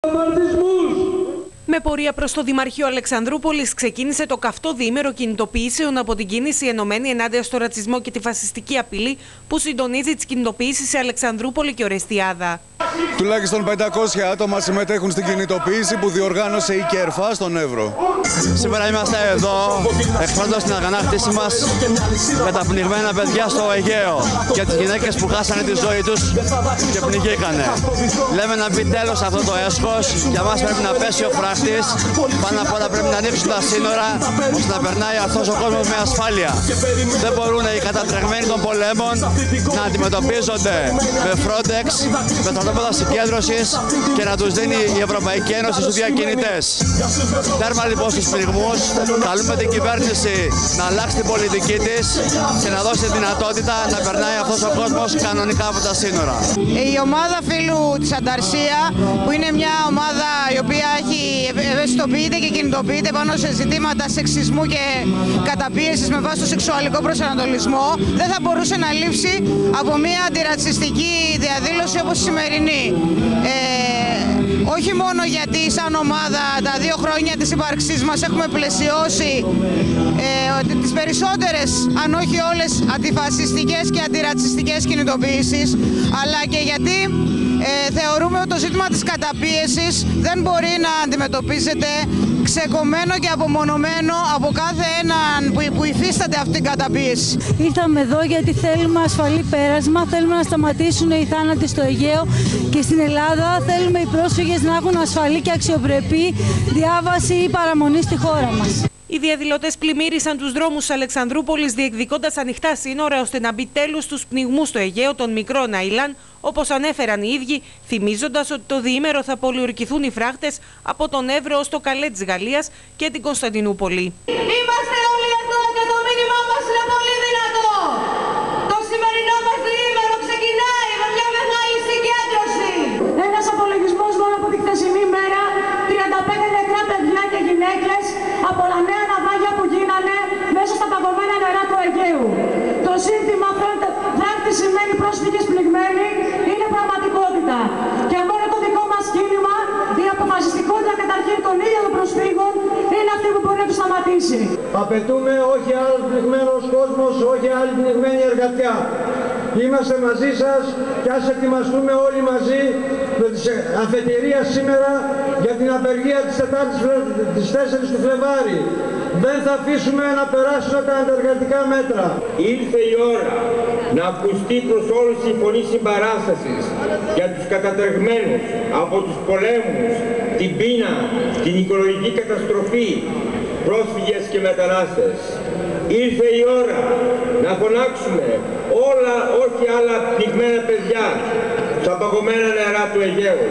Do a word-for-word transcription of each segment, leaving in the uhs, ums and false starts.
Με πορεία προς το Δημαρχείο Αλεξανδρούπολης ξεκίνησε το καυτό διήμερο κινητοποιήσεων από την κίνηση ενωμένη ενάντια στο ρατσισμό και τη φασιστική απειλή που συντονίζει τις κινητοποιήσεις σε Αλεξανδρούπολη και Ορεστιάδα. Τουλάχιστον πεντακόσια άτομα συμμετέχουν στην κινητοποίηση που διοργάνωσε η ΚΕΡΦΑ στον Εύρο. Σήμερα είμαστε εδώ εκφράζοντας την αγανάκτησή μας για τα πνιγμένα παιδιά στο Αιγαίο, για τις γυναίκες που χάσανε τη ζωή τους και πνιγήκανε. Λέμε να μπει τέλος σε αυτό το έσχος. Για μας πρέπει να πέσει ο φράχτης. Πάνω απ' όλα πρέπει να ανοίξουν τα σύνορα ώστε να περνάει αυτός ο κόσμος με ασφάλεια. Δεν μπορούν οι κατατρεγμένοι των πολέμων να αντιμετωπίζονται με Frontex, με στρατόπεδα συγκέντρωσης και να τους δίνει η Ευρωπαϊκή Ένωση στους διακινητές. Τέρμα λοιπόν στους πνιγμούς, καλούμε την κυβέρνηση να αλλάξει την πολιτική της και να δώσει δυνατότητα να περνάει αυτός ο κόσμος κανονικά από τα σύνορα. Η ομάδα φίλου της Ανταρσία, που είναι μια ομάδα η οποία έχει ευαισθητοποιείται και κινητοποιείται πάνω σε ζητήματα σεξισμού και καταπίεσης με βάση το σεξουαλικό προσανατολισμό, δεν θα μπορούσε να λείψει από μια αντιρατσιστική διαδήλωση όπως η σημερινή. Ε, όχι μόνο γιατί σαν ομάδα τα δύο χρόνια της ύπαρξής μας έχουμε πλαισιώσει ε, τις περισσότερες, αν όχι όλες, αντιφασιστικές και αντιρατσιστικές κινητοποιήσεις, αλλά και γιατί ε, θεωρούμε ότι το ζήτημα της καταπίεσης δεν μπορεί να αντιμετωπίζεται ξεκομμένο και απομονωμένο από κάθε έναν που, που υφίσταται αυτή την καταπίεση. Ήρθαμε εδώ γιατί θέλουμε ασφαλή πέρασμα, θέλουμε να σταματήσουν οι θάνατοι στο Αιγαίο και στην Ελλάδα θέλουμε οι πρόσφυγες να έχουν ασφαλή και αξιοπρεπή διάβαση ή παραμονή στη χώρα μας. Οι διαδηλωτές πλημμύρισαν τους δρόμους της Αλεξανδρούπολης διεκδικώντας ανοιχτά σύνορα ώστε να μπει τέλος στους πνιγμούς στο Αιγαίο των μικρών αηλάν, όπως ανέφεραν οι ίδιοι, θυμίζοντας ότι το διήμερο θα πολιορκηθούν οι φράχτες από τον Εύρο ως το Καλέ της Γαλλίας και την Κωνσταντινούπολη. Είμαστε όλοι εδώ και το μήνυμά μας είναι πολύ δυνατό. Το σημερινό μας διήμερο ξεκινάει με μια μεγάλη συγκέντρωση. Ένας απολογισμός μόνο από τη χθεσινή μέρα, τριάντα πέντε νεκρά παιδιά και γυναίκες από τα νέα ναυάγια που γίνανε μέσα στα παγωμένα νερά του Αιγαίου. Το σύνθημα φράχτη σημαίνει πρόσφυγες πληγμένοι είναι πραγματικότητα. Και μόνο το δικό μας κίνημα, η αποφασιστικότητα καταρχήν των ίδιων των προσφύγων, είναι αυτή που μπορεί να τους σταματήσει. Απαιτούμε όχι άλλο πνιγμένος κόσμος, όχι άλλη πνιγμένη εργατιά. Είμαστε μαζί σας και ας ετοιμαστούμε όλοι μαζί με τις αφετηρίες σήμερα για την απεργία της τέσσερις του Φλεβάρη. Δεν θα αφήσουμε να περάσουν τα αντεργατικά μέτρα. Ήρθε η ώρα να ακουστεί προς όλους η φωνή συμπαράστασης για τους κατατρεγμένους από τους πολέμους, την πείνα, την οικολογική καταστροφή, πρόσφυγες και μετανάστες. Ήρθε η ώρα να φωνάξουμε όλα, όχι άλλα πνιγμένα παιδιά στα παγωμένα νερά του Αιγαίου.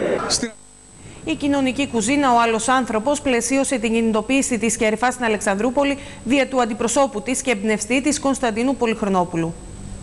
Η κοινωνική κουζίνα, ο άλλος άνθρωπος, πλαισίωσε την κινητοποίηση της ΚΕΡΦΑ στην Αλεξανδρούπολη δια του αντιπροσώπου της και εμπνευστή της Κωνσταντίνου Πολυχρονόπουλου.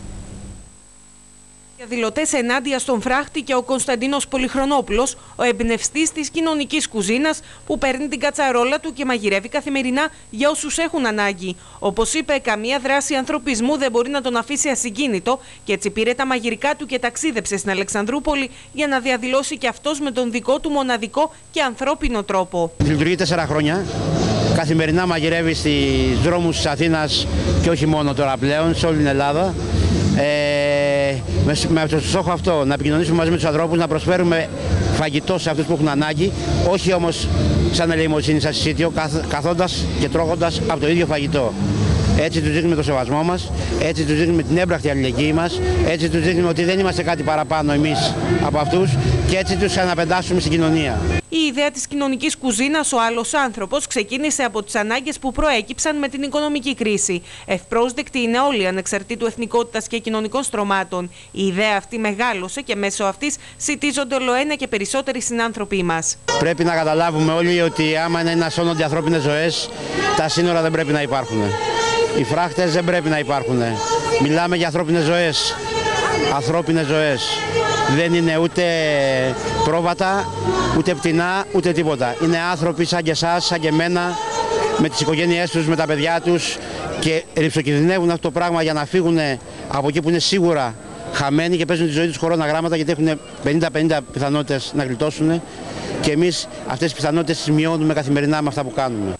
Οι διαδηλωτές ενάντια στον φράχτη και ο Κωνσταντίνος Πολυχρονόπουλος, ο εμπνευστής της κοινωνικής κουζίνας που παίρνει την κατσαρόλα του και μαγειρεύει καθημερινά για όσους έχουν ανάγκη. Όπως είπε, καμία δράση ανθρωπισμού δεν μπορεί να τον αφήσει ασυγκίνητο και έτσι πήρε τα μαγειρικά του και ταξίδεψε στην Αλεξανδρούπολη για να διαδηλώσει και αυτός με τον δικό του μοναδικό και ανθρώπινο τρόπο. Λειτουργεί τέσσερα χρόνια. Καθημερινά μαγειρεύει στις δρόμους της Αθήνας και όχι μόνο τώρα πλέον, σε όλη την Ελλάδα. Ε, με, με το στόχο αυτό να επικοινωνήσουμε μαζί με τους ανθρώπους, να προσφέρουμε φαγητό σε αυτούς που έχουν ανάγκη, όχι όμως σαν ελεημοσύνη, σαν συσίτιο, καθ, καθόντας και τρώγοντας από το ίδιο φαγητό. Έτσι τους δείχνουμε το σεβασμό μας, έτσι τους δείχνουμε την έμπρακτη αλληλεγγύη μας, έτσι τους δείχνουμε ότι δεν είμαστε κάτι παραπάνω εμείς από αυτούς και έτσι τους αναπεντάσσουμε στην κοινωνία. Η ιδέα της κοινωνικής κουζίνας, ο άλλος άνθρωπος, ξεκίνησε από τις ανάγκες που προέκυψαν με την οικονομική κρίση. Ευπρόσδεκτοι είναι όλοι, ανεξαρτήτου εθνικότητας και κοινωνικών στρωμάτων. Η ιδέα αυτή μεγάλωσε και μέσω αυτής σιτίζονται ολοένα και περισσότεροι συνάνθρωποι μας. Πρέπει να καταλάβουμε όλοι ότι άμα είναι να σώνονται ανθρώπινες ζωές, τα σύνορα δεν πρέπει να υπάρχουν. Οι φράχτες δεν πρέπει να υπάρχουν. Μιλάμε για ανθρώπινες ζωές. Ανθρώπινες ζωές. Δεν είναι ούτε πρόβατα, ούτε πτηνά, ούτε τίποτα. Είναι άνθρωποι σαν και εσάς, σαν και εμένα, με τις οικογένειές τους, με τα παιδιά τους και ρυψοκινδυνεύουν αυτό το πράγμα για να φύγουν από εκεί που είναι σίγουρα χαμένοι και παίζουν τη ζωή τους χωρώντα γράμματα γιατί έχουν πενήντα πενήντα πιθανότητες να γλιτώσουν. και εμείς αυτές τις πιθανότητες τις μειώνουμε καθημερινά με αυτά που κάνουμε.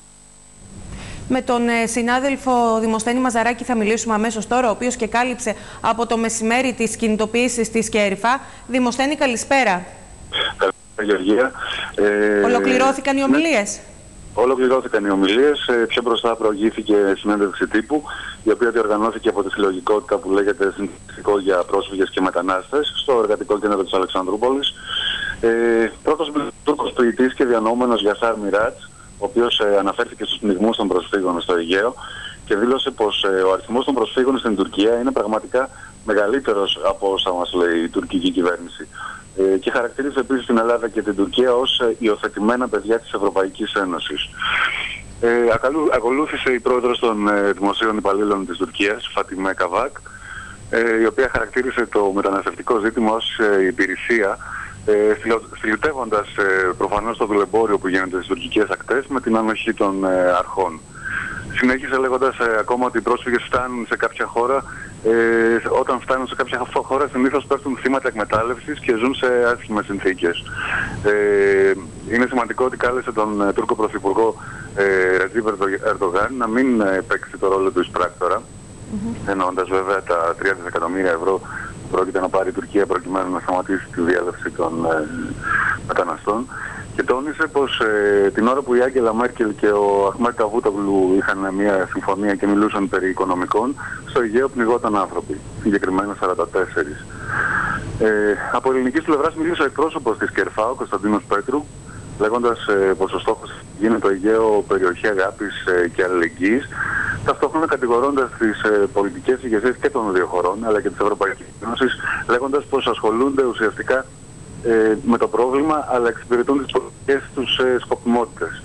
Με τον συνάδελφο Δημοσθένη Μαζαράκη θα μιλήσουμε αμέσως τώρα, ο οποίος και κάλυψε από το μεσημέρι τις κινητοποιήσεις της ΚΕΡΦΑ. Δημοσθένη, καλησπέρα. Καλησπέρα, Γεωργία. Ε, Ολοκληρώθηκαν οι ομιλίες. Ναι. Ολοκληρώθηκαν οι ομιλίες. Πιο μπροστά προηγήθηκε συνέντευξη τύπου, η οποία διοργανώθηκε από τη συλλογικότητα που λέγεται Συνθηκό για Πρόσφυγες και Μετανάστες στο Εργατικό Κέντρο της Αλεξανδρούπολης. Ε, πρώτος Τούρκος ποιητής και διανοούμενος Γιασάρ Μιράτς, ο οποίος ε, αναφέρθηκε στους πνιγμούς των προσφύγων στο Αιγαίο και δήλωσε πως ε, ο αριθμός των προσφύγων στην Τουρκία είναι πραγματικά μεγαλύτερος από όσα μας λέει η τουρκική κυβέρνηση. Ε, και χαρακτήρισε επίσης την Ελλάδα και την Τουρκία ως ε, υιοθετημένα παιδιά της Ευρωπαϊκής Ένωσης. Ε, ακαλού, ακολούθησε η πρόεδρος των ε, δημοσίων υπαλλήλων της Τουρκίας, Φατιμέ Καβάκ, ε, η οποία χαρακτήρισε το μεταναστευτικό ζήτημα ως ε, υπηρεσία, Ε, στυλιτεύοντας ε, προφανώς το δουλεμπόριο που γίνεται στις τουρκικές ακτές με την ανοχή των ε, αρχών. Συνέχισε λέγοντας ε, ακόμα ότι οι πρόσφυγες φτάνουν σε κάποια χώρα, ε, όταν φτάνουν σε κάποια χώρα συνήθως πέφτουν θύματα εκμετάλλευσης και ζουν σε άσχημες συνθήκες. Ε, είναι σημαντικό ότι κάλεσε τον ε, Τούρκο Πρωθυπουργό ε, Ρετζίπ Ερντογάν να μην ε, παίξει το ρόλο του εισπράκτορα, mm-hmm. εννοώντας βέβαια τα τρία δισεκατομμύρια ευρώ πρόκειται να πάρει η Τουρκία προκειμένου να σταματήσει τη διέλευση των ε, μεταναστών, και τόνισε πως ε, την ώρα που η Άγγελα Μέρκελ και ο Αχμέτ Καβούτογλου είχαν μια συμφωνία και μιλούσαν περί οικονομικών, στο Αιγαίο πνιγόταν άνθρωποι, συγκεκριμένα σαράντα τέσσερα. Ε, από ελληνικής πλευράς μίλησε ο εκπρόσωπος της ΚΕΡΦΑ, ο Κωνσταντίνος Πέτρου, λέγοντας ε, πως ο στόχος γίνεται το Αιγαίο περιοχή αγάπης ε, και αλληλεγγύης, ταυτόχρονα κατηγορώντας τις ε, πολιτικές ηγεσίες και των δύο χωρών, αλλά και της Ευρωπαϊκής Ένωσης, λέγοντας πως ασχολούνται ουσιαστικά ε, με το πρόβλημα, αλλά εξυπηρετούν τις πολιτικές τους ε, σκοπιμότητες.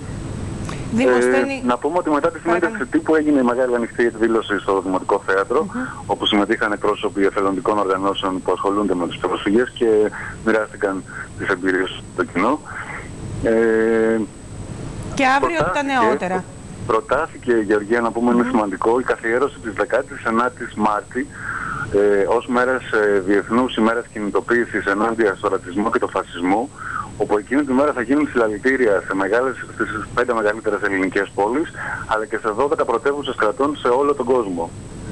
Ε, να πούμε ότι μετά τη συνέντευξη τύπου έγινε η μεγάλη ανοιχτή εκδήλωση στο Δημοτικό Θέατρο, mm-hmm. όπου συμμετείχαν εκπρόσωποι εθελοντικών οργανώσεων που ασχολούνται με τους πρόσφυγες και μοιράστηκαν τις εμπειρίες στο κοινό. Ε, και αύριο τα νεότερα. Προτάθηκε, Γεωργία, να πούμε, mm-hmm. είναι σημαντικό, η καθιέρωση της δεκάτης ενάτης Μάρτη ε, ως μέρας ε, διεθνούς ημέρας κινητοποίησης ενάντια στο ρατσισμό και το φασισμό, όπου εκείνη τη μέρα θα γίνουν συλλαλητήρια σε μεγάλες, στις πέντε μεγαλύτερες ελληνικές πόλεις, αλλά και σε δώδεκα πρωτεύουσες κρατών σε όλο τον κόσμο.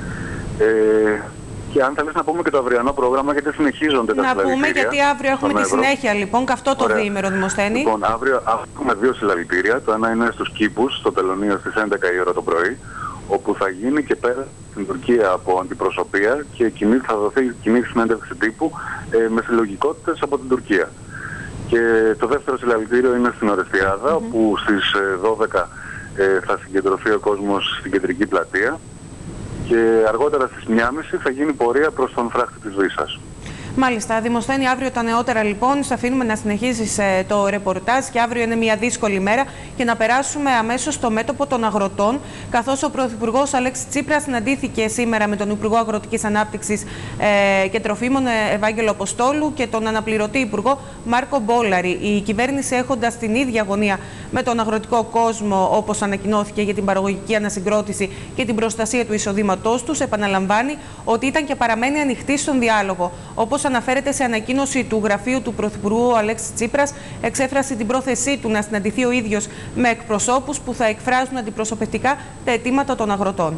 Ε, και αν θέλεις να πούμε και το αυριανό πρόγραμμα, γιατί συνεχίζονται τα συλλαλητήρια. Να πούμε, γιατί αύριο έχουμε τη συνέχεια, λοιπόν, και αυτό το διήμερο, Δημοσθένη. Λοιπόν, αύριο έχουμε δύο συλλαλητήρια. Το ένα είναι στους Κήπους, στο Τελωνείο, στις έντεκα η ώρα το πρωί, όπου θα γίνει και πέρα στην Τουρκία από αντιπροσωπεία και κοινή, θα δοθεί κοινή συνέντευξη τύπου ε, με συλλογικότητες από την Τουρκία. Και το δεύτερο συλλαλητήριο είναι στην Ορεστιάδα, mm-hmm. όπου στις δώδεκα ε, θα συγκεντρωθεί ο κόσμος στην κεντρική πλατεία και αργότερα στις μία και μισή θα γίνει πορεία προς τον φράχτη της Βύσσας. Μάλιστα, Δημοσθένη, αύριο τα νεότερα, λοιπόν. Σε αφήνουμε να συνεχίσεις ε, το ρεπορτάζ, και αύριο είναι μια δύσκολη μέρα, και να περάσουμε αμέσως στο μέτωπο των αγροτών, καθώς ο Πρωθυπουργός Αλέξης Τσίπρας συναντήθηκε σήμερα με τον Υπουργό Αγροτικής Ανάπτυξης ε, και Τροφίμων Ευάγγελο Αποστόλου και τον αναπληρωτή Υπουργό Μάρκο Μπόλαρη. Η κυβέρνηση, έχοντας την ίδια αγωνία με τον αγροτικό κόσμο, όπως ανακοινώθηκε, για την παραγωγική ανασυγκρότηση και την προστασία του εισοδήματός τους, επαναλαμβάνει ότι ήταν και παραμένει ανοιχτή στον διάλογο. Όπως αναφέρεται σε ανακοίνωση του γραφείου του Πρωθυπουργού Αλέξη Τσίπρας, εξέφρασε την πρόθεσή του να συναντηθεί ο ίδιος με εκπροσώπους που θα εκφράζουν αντιπροσωπευτικά τα αιτήματα των αγροτών.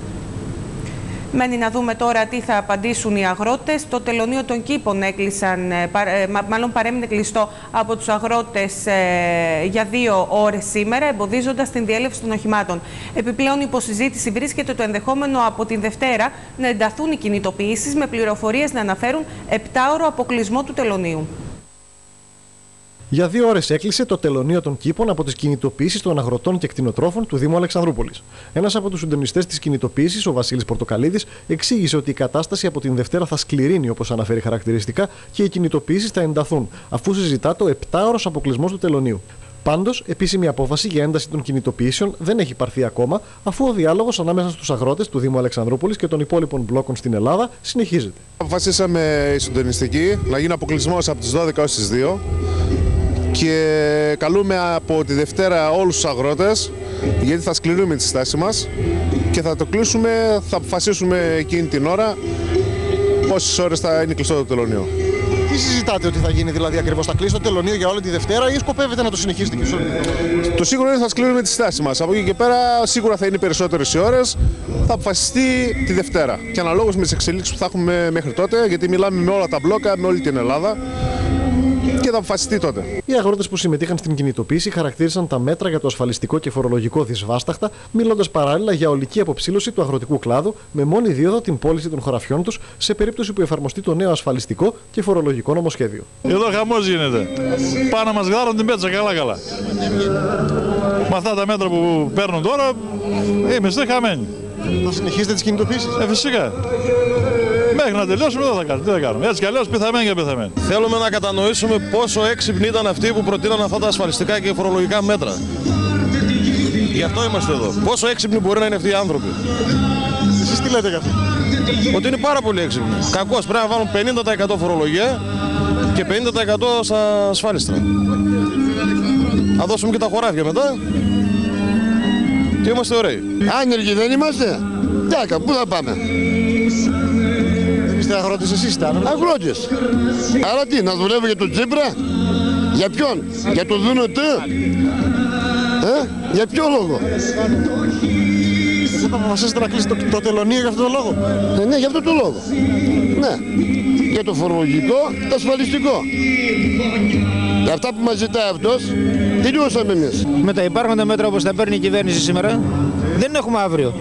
Μένει να δούμε τώρα τι θα απαντήσουν οι αγρότες. Το τελωνείο των Κήπων έκλεισαν, μάλλον παρέμεινε κλειστό από τους αγρότες για δύο ώρες σήμερα, εμποδίζοντας την διέλευση των οχημάτων. Επιπλέον, υποσυζήτηση βρίσκεται το ενδεχόμενο από την Δευτέρα να ενταθούν οι κινητοποιήσεις, με πληροφορίες να αναφέρουν επτάωρο αποκλεισμό του τελωνείου. Για δύο ώρες έκλεισε το τελωνείο των Κήπων από τις κινητοποιήσεις των αγροτών και κτηνοτρόφων του Δήμου Αλεξανδρούπολης. Ένας από τους συντονιστές της κινητοποίησης, ο Βασίλης Πορτοκαλίδης, εξήγησε ότι η κατάσταση από την Δευτέρα θα σκληρύνει, όπως αναφέρει χαρακτηριστικά, και οι κινητοποιήσεις θα ενταθούν, αφού συζητά το επτάωρος αποκλεισμός του τελωνείου. Πάντως, επίσημη απόφαση για ένταση των κινητοποιήσεων δεν έχει πάρθει ακόμα, αφού ο διάλογος ανάμεσα στους αγρότες του Δήμου Αλεξανδρούπολης και των υπόλοιπων μπλόκων στην Ελλάδα συνεχίζεται. Αποφασίσαμε οι συντονιστικοί να γίνει αποκλεισμός από τις δώδεκα έως τις δύο. Και καλούμε από τη Δευτέρα όλους τους αγρότες, γιατί θα σκληρούμε τη στάση μας και θα το κλείσουμε, θα αποφασίσουμε εκείνη την ώρα πόσες ώρες θα είναι κλειστό το τελωνείο. Τι συζητάτε ότι θα γίνει δηλαδή ακριβώς? Θα κλείσει το τελωνείο για όλη τη Δευτέρα ή σκοπεύετε να το συνεχίσετε και στο... Το σίγουρο είναι ότι θα σκληρούμε τη στάση μας. Από εκεί και πέρα σίγουρα θα είναι περισσότερες οι ώρες. Θα αποφασιστεί τη Δευτέρα. Και αναλόγως με τις εξελίξεις που θα έχουμε μέχρι τότε, γιατί μιλάμε με όλα τα μπλόκα, με όλη την Ελλάδα. Και θα αποφασιστεί τότε. Οι αγρότες που συμμετείχαν στην κινητοποίηση χαρακτήρισαν τα μέτρα για το ασφαλιστικό και φορολογικό δυσβάσταχτα, μιλώντας παράλληλα για ολική αποψήλωση του αγροτικού κλάδου, με μόνη δίωδο την πώληση των χωραφιών τους σε περίπτωση που εφαρμοστεί το νέο ασφαλιστικό και φορολογικό νομοσχέδιο. Εδώ χαμός γίνεται. Πάνε να μας γδάρουν την πέτσα καλά-καλά. Με αυτά τα μέτρα που παίρνουν τώρα, είμαστε χαμένοι. Θα συνεχίσετε τις κινητοποίησεις? Ε, φυσικά. Μέχρι να τελειώσουμε δεν θα κάνουμε. Τι θα κάνουμε. Έτσι κι αλλιώς πεθαμένοι και πεθαμένοι. Θέλουμε να κατανοήσουμε πόσο έξυπνοι ήταν αυτοί που προτείναν αυτά τα ασφαλιστικά και φορολογικά μέτρα. Γι' αυτό είμαστε εδώ. Πόσο έξυπνοι μπορεί να είναι αυτοί οι άνθρωποι. Εσείς τι λέτε γι' αυτό? Ότι είναι πάρα πολύ έξυπνοι. Κακώς πρέπει να βάλουν πενήντα τοις εκατό φορολογία και πενήντα τοις εκατό στα ασφάλιστρα. Θα δώσουμε και τα χωράφια μετά και είμαστε ωραίοι. Άνεργοι δεν είμαστε. Τάκα, πού θα πάμε? Είστε αγρότες εσείς? Αγρότες. Άρα τι, να δουλεύω για τον Τσίπρα? Για ποιον? Για τον Δούνο-Τ? Ε, για ποιο λόγο? Δεν θα αποφασίσετε να κλείσετε το, το τελωνείο για αυτόν τον λόγο? Ε, ναι, για αυτόν τον λόγο. Ναι. Για το φορολογικό, το ασφαλιστικό. Για αυτά που μας ζητάει αυτός, τελειώσαμε εμείς. Με τα υπάρχοντα μέτρα όπως τα παίρνει η κυβέρνηση σήμερα, δεν έχουμε αύριο.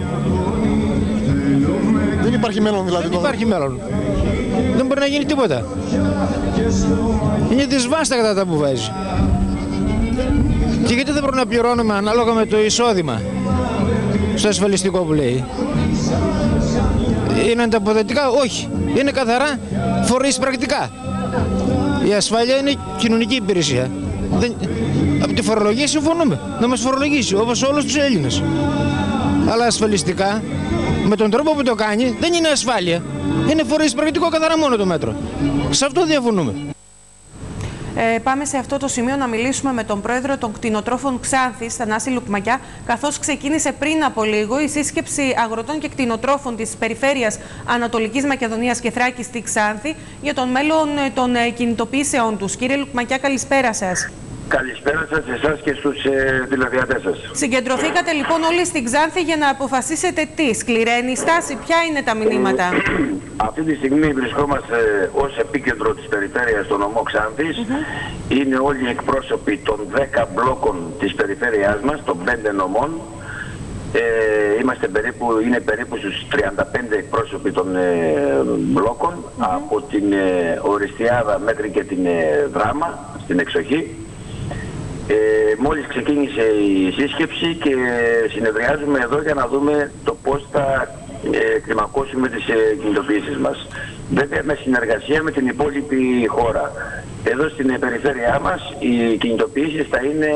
Δεν υπάρχει μέλλον δηλαδή? Δεν υπάρχει μέλλον. Δεν μπορεί να γίνει τίποτα. Είναι δυσβάσταχτα τα που βάζει. Και γιατί δεν μπορούμε να πληρώνουμε ανάλογα με το εισόδημα στο ασφαλιστικό που λέει? Είναι ανταποδοτικά? Όχι. Είναι καθαρά φορείς πρακτικά. Η ασφάλεια είναι κοινωνική υπηρεσία. Δεν... Από τη φορολογία συμφωνούμε. Να μας φορολογήσει όπως όλους τους Έλληνες. Αλλά ασφαλιστικά, με τον τρόπο που το κάνει, δεν είναι ασφάλεια. Είναι φορείς πρακτικό καθαρά μόνο το μέτρο. Σε αυτό διαφωνούμε. Ε, πάμε σε αυτό το σημείο να μιλήσουμε με τον πρόεδρο των κτηνοτρόφων Ξάνθης, Θανάση Λουκμακιά, καθώς ξεκίνησε πριν από λίγο η σύσκεψη αγροτών και κτηνοτρόφων της περιφέρειας Ανατολικής Μακεδονίας και Θράκης στη Ξάνθη για τον μέλλον των κινητοποιήσεών τους. Κύριε Λουκμακιά, καλησπέρα σας. Καλησπέρα σας, εσάς και στους ε, τηλεδιατές σας. Συγκεντρωθήκατε λοιπόν όλοι στην Ξάνθη για να αποφασίσετε τι? Σκληραίνει η στάση? Ποια είναι τα μηνύματα? Αυτή τη στιγμή βρισκόμαστε ως επίκεντρο της περιφέρειας των νομό Ξάνθης. Mm-hmm. Είναι όλοι οι εκπρόσωποι των δέκα μπλόκων της περιφέρειάς μας, των πέντε νομών. Ε, είμαστε περίπου, είναι περίπου στους τριάντα πέντε εκπρόσωποι των ε, μπλόκων, mm-hmm. από την ε, Οριστιάδα μέχρι και την ε, Δράμα, στην εξοχή. Ε, μόλις ξεκίνησε η σύσκεψη και συνεδριάζουμε εδώ για να δούμε το πώς θα ε, κλιμακώσουμε τις ε, κινητοποιήσεις μας. Βέβαια με συνεργασία με την υπόλοιπη χώρα. Εδώ στην ε, περιφέρειά μας οι κινητοποιήσεις θα είναι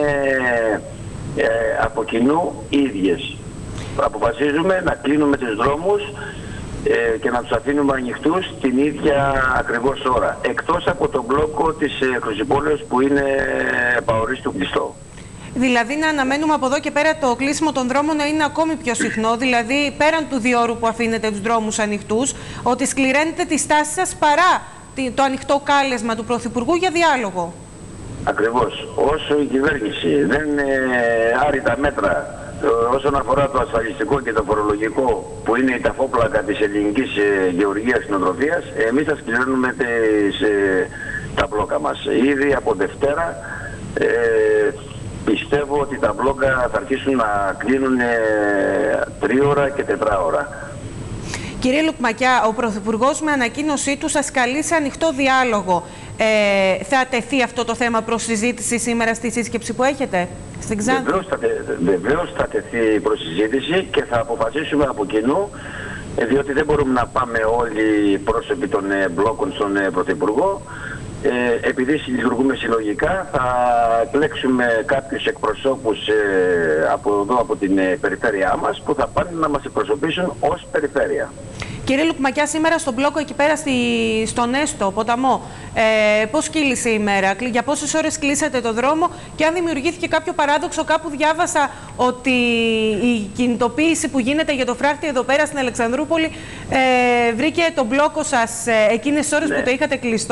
ε, από κοινού ίδιες. Αποφασίζουμε να κλείνουμε τους δρόμους ε, και να τους αφήνουμε ανοιχτούς την ίδια ακριβώς ώρα. Εκτός από τον μπλόκο της ε, Χρυσιπόλεως που είναι παορίστου κλειστό. Δηλαδή να αναμένουμε από εδώ και πέρα το κλείσιμο των δρόμων να είναι ακόμη πιο συχνό, δηλαδή πέραν του διώρου που αφήνετε τους δρόμους ανοιχτούς, ότι σκληραίνετε τη στάση σας παρά το ανοιχτό κάλεσμα του Πρωθυπουργού για διάλογο. Ακριβώς. Όσο η κυβέρνηση δεν ε, άρει τα μέτρα όσον αφορά το ασφαλιστικό και το φορολογικό που είναι η ταφόπλακα της ελληνικής ε, γεωργίας και κτηνοτροφίας, εμείς θα σκληρώνουμε τις, ε, τα μπλόκα μας. Ήδη από Δευτέρα ε, πιστεύω ότι τα μπλόκα θα αρχίσουν να κλείνουν ε, τρίωρα και τετράωρα. Κύριε Λουκμακιά, ο Πρωθυπουργός με ανακοίνωσή του σας καλεί σε ανοιχτό διάλογο. Ε, θα τεθεί αυτό το θέμα προς συζήτηση σήμερα στη σύσκεψη που έχετε στην Ξάνθη? Βεβαίως θα, βεβαίως θα τεθεί προς συζήτηση και θα αποφασίσουμε από κοινού, διότι δεν μπορούμε να πάμε όλοι οι πρόσωποι των ε, μπλόκων στον ε, Πρωθυπουργό. Ε, επειδή λειτουργούμε συλλογικά, θα εκλέξουμε κάποιους εκπροσώπους ε, από εδώ, από την ε, περιφέρειά μας, που θα πάνε να μας εκπροσωπήσουν ως περιφέρεια. Κύριε Λουκμακιά, σήμερα στον μπλόκο εκεί πέρα στη, στον Έστω, ποταμό, ε, πώς κύλησε η μέρα, για πόσες ώρες κλείσατε το δρόμο και αν δημιουργήθηκε κάποιο παράδοξο? Κάπου διάβασα ότι η κινητοποίηση που γίνεται για το φράχτη εδώ πέρα στην Αλεξανδρούπολη ε, βρήκε τον μπλόκο σας ε, εκείνες τις ώρες ναι. που το είχατε κλειστό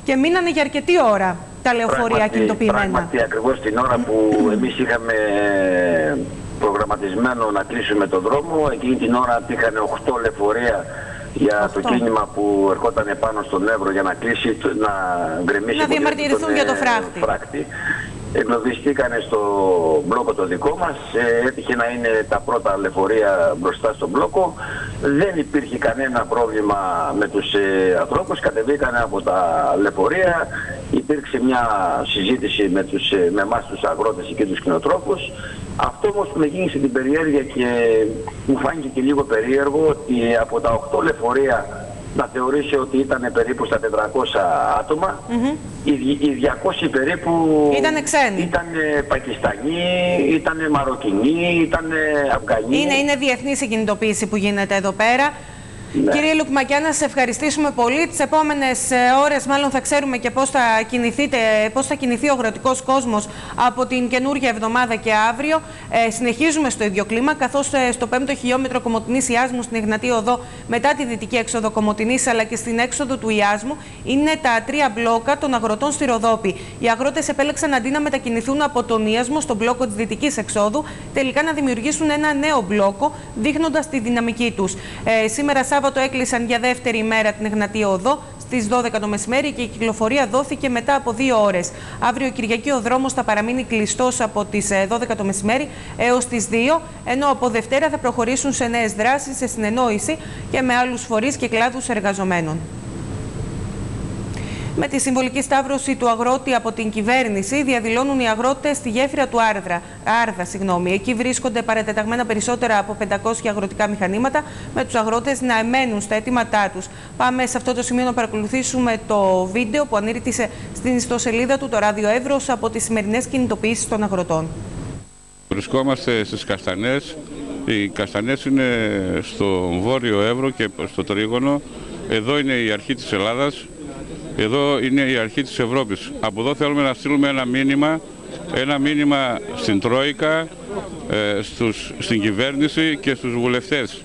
και μείνανε για αρκετή ώρα τα λεωφορεία κινητοποιημένα. Πράγματι, ακριβώς την ώρα που εμείς είχαμε προγραμματισμένο να κλείσουμε τον δρόμο, εκείνη την ώρα πήγανε οκτώ λεωφορεία για το κίνημα που ερχόταν πάνω στον Εύρο για να κλείσει, να γκρεμίσει, να διαμαρτυρηθούν για το φράχτη. φράχτη. Εγκλωβιστήκανε στο μπλόκο το δικό μας, ε, έτυχε να είναι τα πρώτα λεωφορεία μπροστά στον μπλόκο. Δεν υπήρχε κανένα πρόβλημα με τους ε, ανθρώπους, κατεβήκανε από τα λεωφορεία. Υπήρξε μια συζήτηση με, τους, ε, με εμάς τους αγρότες και τους κτηνοτρόφους. Αυτό όμως που με κίνησε την περιέργεια και μου φάνηκε και λίγο περίεργο, ότι από τα οκτώ λεωφορεία να θεωρήσει ότι ήταν περίπου στα τετρακόσια άτομα, mm-hmm. οι, οι διακόσιοι περίπου ήταν ξένοι. Ήταν Πακιστανοί, ήταν Μαροκινοί, ήταν Αφγανοί. Είναι, είναι διεθνής η κινητοποίηση που γίνεται εδώ πέρα. Ναι. Κύριε Λουκμακιά, να σας ευχαριστήσουμε πολύ. Τις επόμενες ώρες μάλλον θα ξέρουμε και πώς θα, κινηθείτε, πώς θα κινηθεί ο αγροτικός κόσμος από την καινούργια εβδομάδα και αύριο. Ε, συνεχίζουμε στο ίδιο κλίμα, καθώς ε, στο πέμπτο χιλιόμετρο Κομοτηνής Ιάσμου στην Εγνατή Οδό, μετά τη δυτική έξοδο Κομοτηνής αλλά και στην έξοδο του Ιάσμου, είναι τα τρία μπλόκα των αγροτών στη Ροδόπη. Οι αγρότες επέλεξαν αντί να μετακινηθούν από τον Ιάσμο στον μπλόκο της δυτικής εξόδου, τελικά να δημιουργήσουν ένα νέο μπλόκο, δείχνοντας τη δυναμική τους. Ε, σήμερα Σάββατο έκλεισαν για δεύτερη ημέρα την Εγνατή Οδό στις δώδεκα το μεσημέρι και η κυκλοφορία δόθηκε μετά από δύο ώρες. Αύριο Κυριακή ο δρόμος θα παραμείνει κλειστός από τις δώδεκα το μεσημέρι έως τις δύο, ενώ από Δευτέρα θα προχωρήσουν σε νέες δράσεις, σε συνεννόηση και με άλλους φορείς και κλάδους εργαζομένων. Με τη συμβολική σταύρωση του αγρότη από την κυβέρνηση, διαδηλώνουν οι αγρότες στη γέφυρα του Άρδρα. Άρδα, συγγνώμη. Εκεί βρίσκονται παρατεταγμένα περισσότερα από πεντακόσια αγροτικά μηχανήματα, με τους αγρότες να εμένουν στα αιτήματά τους. Πάμε σε αυτό το σημείο να παρακολουθήσουμε το βίντεο που ανήρτησε στην ιστοσελίδα του το Ράδιο Εύρος από τις σημερινές κινητοποιήσεις των αγροτών. Βρισκόμαστε στις Καστανές. Οι Καστανές είναι στο Βόρειο Εύρο και στο Τρίγωνο. Εδώ είναι η αρχή της Ελλάδας. Εδώ είναι η αρχή της Ευρώπης. Από εδώ θέλουμε να στείλουμε ένα μήνυμα, ένα μήνυμα στην Τρόικα, ε, στους, στην κυβέρνηση και στους βουλευτές.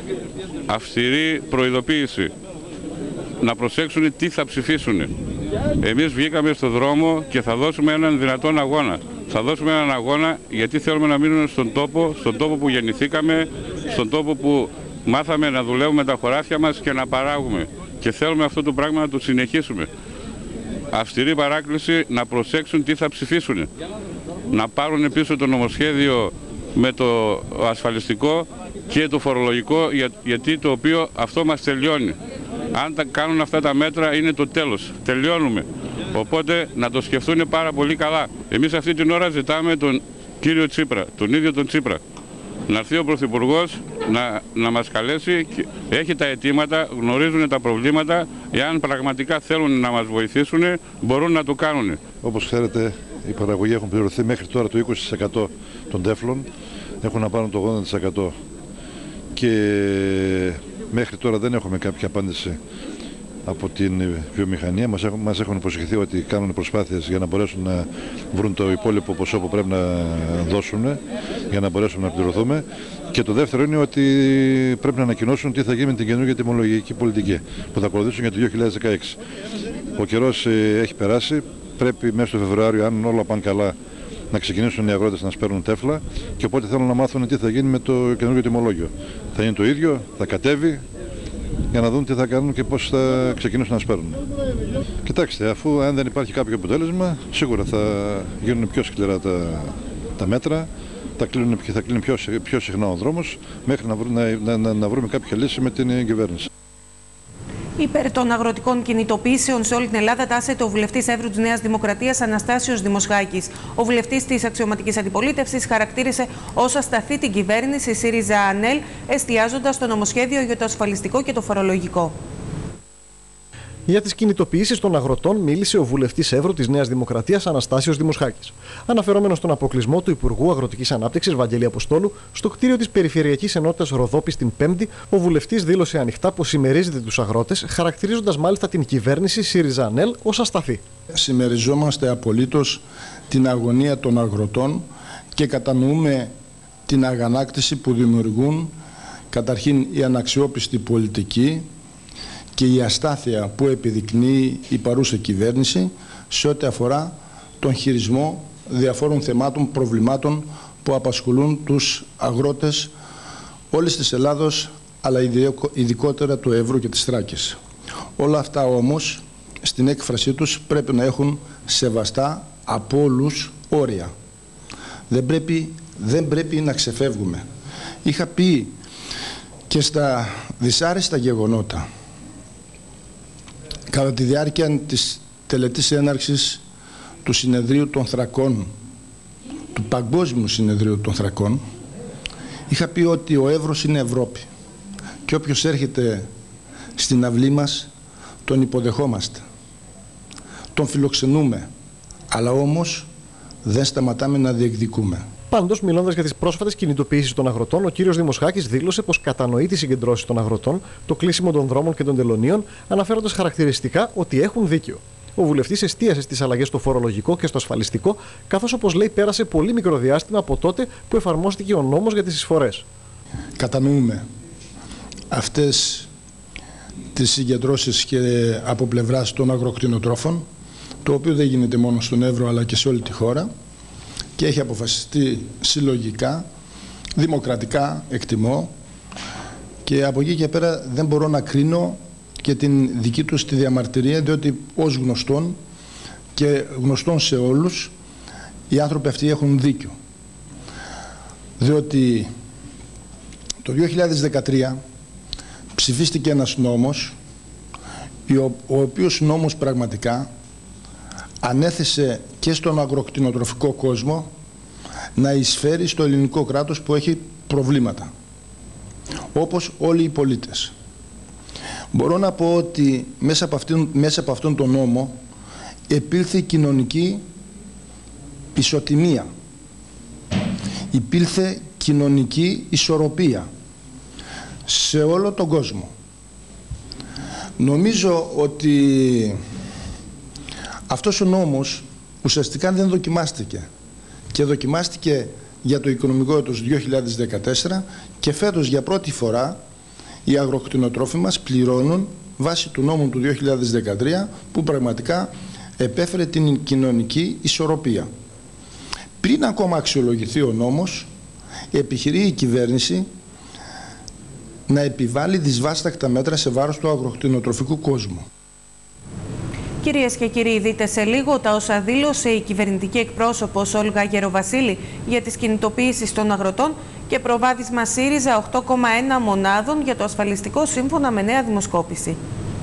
Αυστηρή προειδοποίηση. Να προσέξουν τι θα ψηφίσουν. Εμείς βγήκαμε στο δρόμο και θα δώσουμε έναν δυνατόν αγώνα. Θα δώσουμε έναν αγώνα γιατί θέλουμε να μείνουμε στον τόπο, στον τόπο που γεννηθήκαμε, στον τόπο που μάθαμε να δουλεύουμε τα χωράφια μας και να παράγουμε. Και θέλουμε αυτό το πράγμα να το συνεχίσουμε. Αυστηρή παράκληση να προσέξουν τι θα ψηφίσουν. Να πάρουν πίσω το νομοσχέδιο με το ασφαλιστικό και το φορολογικό, για, γιατί το οποίο αυτό μας τελειώνει. Αν τα κάνουν αυτά τα μέτρα είναι το τέλος. Τελειώνουμε. Οπότε να το σκεφτούν πάρα πολύ καλά. Εμείς αυτή την ώρα ζητάμε τον κύριο Τσίπρα, τον ίδιο τον Τσίπρα. Να έρθει ο Πρωθυπουργός να, να μας καλέσει, έχει τα αιτήματα, γνωρίζουν τα προβλήματα, εάν πραγματικά θέλουν να μας βοηθήσουν μπορούν να το κάνουν. Όπως ξέρετε, οι παραγωγοί έχουν πληρωθεί μέχρι τώρα το είκοσι τοις εκατό των τέφλων, έχουν να πάρουν το ογδόντα τοις εκατό και μέχρι τώρα δεν έχουμε κάποια απάντηση από την βιομηχανία. Μας έχουν, μας έχουν υποσχεθεί ότι κάνουν προσπάθειες για να μπορέσουν να βρουν το υπόλοιπο ποσό που πρέπει να δώσουν για να μπορέσουμε να πληρωθούμε. Και το δεύτερο είναι ότι πρέπει να ανακοινώσουν τι θα γίνει με την καινούργια τιμολογική πολιτική που θα ακολουθήσουν για το δύο χιλιάδες δεκαέξι. Ο καιρός έχει περάσει, πρέπει μέσα στο Φεβρουάριο, αν όλα πάνε καλά, να ξεκινήσουν οι αγρότες να σπέρνουν τέφλα και οπότε θέλουν να μάθουν τι θα γίνει με το καινούργιο τιμολόγιο. Θα είναι το ίδιο, θα κατέβει, για να δουν τι θα κάνουν και πώς θα ξεκινήσουν να σπέρνουν. Κοιτάξτε, αφού αν δεν υπάρχει κάποιο αποτέλεσμα, σίγουρα θα γίνουν πιο σκληρά τα, τα μέτρα, θα κλείνουν, θα κλείνει πιο, πιο συχνά ο δρόμος, μέχρι να, βρούμε, να, να, να βρούμε κάποια λύση με την κυβέρνηση. Υπέρ των αγροτικών κινητοποιήσεων σε όλη την Ελλάδα τάσεται ο βουλευτής Εύρου της Νέας Δημοκρατίας Αναστάσιος Δημοσχάκης. Ο βουλευτής της αξιωματικής αντιπολίτευσης χαρακτήρισε ως ασταθή την κυβέρνηση ΣΥΡΙΖΑ-ΑΝΕΛ, εστιάζοντας στο νομοσχέδιο για το ασφαλιστικό και το φορολογικό. Για τις κινητοποιήσεις των αγροτών μίλησε ο βουλευτής Εύρου της Νέας Δημοκρατίας Αναστάσιος Δημοσχάκης. Αναφερόμενος στον αποκλεισμό του Υπουργού Αγροτικής Ανάπτυξης Βαγγέλη Αποστόλου στο κτίριο της Περιφερειακής Ενότητας Ροδόπης την Πέμπτη, ο βουλευτής δήλωσε ανοιχτά πως συμμερίζεται τους αγρότες, χαρακτηρίζοντας μάλιστα την κυβέρνηση ΣΥΡΙΖΑ-ΑΝΕΛ ως ασταθή. Συμμεριζόμαστε απολύτως την αγωνία των αγροτών και κατανοούμε την αγανάκτηση που δημιουργούν καταρχήν η αναξιόπιστη πολιτική και η αστάθεια που επιδεικνύει η παρούσα κυβέρνηση σε ό,τι αφορά τον χειρισμό διαφόρων θεμάτων, προβλημάτων που απασχολούν τους αγρότες όλης της Ελλάδος, αλλά ειδικότερα του Εύρου και της Θράκης. Όλα αυτά όμως στην έκφρασή τους πρέπει να έχουν σεβαστά από όλους όρια. Δεν πρέπει, δεν πρέπει να ξεφεύγουμε. Είχα πει και στα δυσάρεστα γεγονότα κατά τη διάρκεια της τελετής έναρξης του Συνεδρίου των Θρακών, του Παγκόσμιου Συνεδρίου των Θρακών, είχα πει ότι ο Εύρος είναι Ευρώπη και όποιος έρχεται στην αυλή μας τον υποδεχόμαστε, τον φιλοξενούμε, αλλά όμως δεν σταματάμε να διεκδικούμε. Πάντως, μιλώντας για τις πρόσφατες κινητοποιήσεις των αγροτών, ο κύριος Δήμος Χάκης δήλωσε πως κατανοεί τις συγκεντρώσεις των αγροτών, το κλείσιμο των δρόμων και των τελωνίων, αναφέροντας χαρακτηριστικά ότι έχουν δίκιο. Ο βουλευτής εστίασε στις αλλαγές στο φορολογικό και στο ασφαλιστικό, καθώς, όπως λέει, πέρασε πολύ μικρό διάστημα από τότε που εφαρμόστηκε ο νόμος για τις εισφορές. Κατανοούμε αυτές τις συγκεντρώσεις και από πλευράς των αγροκτηνοτρόφων, το οποίο δεν γίνεται μόνο στον Εύρο αλλά και σε όλη τη χώρα και έχει αποφασιστεί συλλογικά, δημοκρατικά εκτιμώ, και από εκεί και πέρα δεν μπορώ να κρίνω και την δική τους τη διαμαρτυρία, διότι ως γνωστόν και γνωστόν σε όλους οι άνθρωποι αυτοί έχουν δίκιο. Διότι το δύο χιλιάδες δεκατρία ψηφίστηκε ένας νόμος, ο οποίος νόμος πραγματικά ανέθεσε και στον αγροκτηνοτροφικό κόσμο να εισφέρει στο ελληνικό κράτος που έχει προβλήματα, όπως όλοι οι πολίτες. Μπορώ να πω ότι μέσα από αυτόν, μέσα από αυτόν τον νόμο επήλθε κοινωνική ισοτιμία, υπήλθε κοινωνική ισορροπία σε όλο τον κόσμο. Νομίζω ότι αυτός ο νόμος ουσιαστικά δεν δοκιμάστηκε και δοκιμάστηκε για το οικονομικό έτος δύο χιλιάδες δεκατέσσερα και φέτος για πρώτη φορά οι αγροκτηνοτρόφοι μας πληρώνουν βάσει του νόμου του δύο χιλιάδες δεκατρία που πραγματικά επέφερε την κοινωνική ισορροπία. Πριν ακόμα αξιολογηθεί ο νόμος, επιχειρεί η κυβέρνηση να επιβάλλει δυσβάστακτα μέτρα σε βάρος του αγροκτηνοτροφικού κόσμου. Κυρίες και κύριοι, δείτε σε λίγο τα όσα δήλωσε η κυβερνητική εκπρόσωπος Όλγα Γεροβασίλη για τις κινητοποιήσεις των αγροτών και προβάδισμα ΣΥΡΙΖΑ οκτώ κόμμα ένα μονάδων για το ασφαλιστικό σύμφωνα με νέα δημοσκόπηση.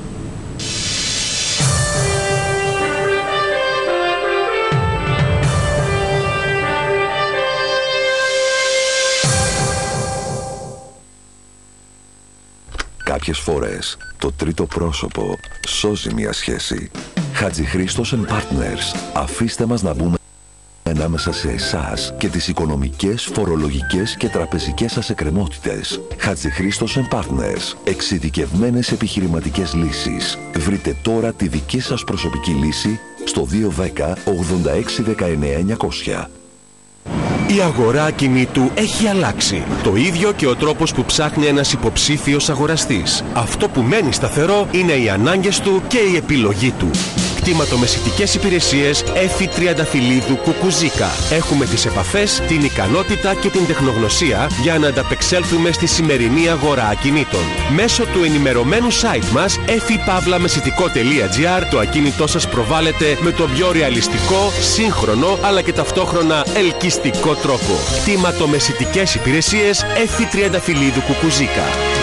Κάποιες φορές το τρίτο πρόσωπο σώζει μια σχέση. Χατζηχρήστος and Partners. Αφήστε μας να μπούμε ανάμεσα σε εσάς και τις οικονομικές, φορολογικές και τραπεζικές σας εκκρεμότητες. Χατζηχρήστος and Partners. Εξειδικευμένες επιχειρηματικές λύσεις. Βρείτε τώρα τη δική σας προσωπική λύση στο δύο δέκα ογδόντα έξι δεκαεννέα εννιακόσια. Η αγορά ακινήτου έχει αλλάξει. Το ίδιο και ο τρόπος που ψάχνει ένας υποψήφιος αγοραστής. Αυτό που μένει σταθερό είναι οι ανάγκες του και η επιλογή του. Κτηματομεσητικές υπηρεσίες Έφη Τριανταφυλλίδου Κουκουζίκα. Έχουμε τις επαφές, την ικανότητα και την τεχνογνωσία για να ανταπεξέλθουμε στη σημερινή αγορά ακινήτων. Μέσω του ενημερωμένου site μας εφη παύλα μεσητικό τελεία τζι άρ το ακίνητό σας προβάλλεται με τον πιο ρεαλιστικό, σύγχρονο αλλά και ταυτόχρονα ελκυστικό τρόπο. Κτηματομεσητικές υπηρεσίες Έφη Τριανταφυλλίδου Κουκουζίκα.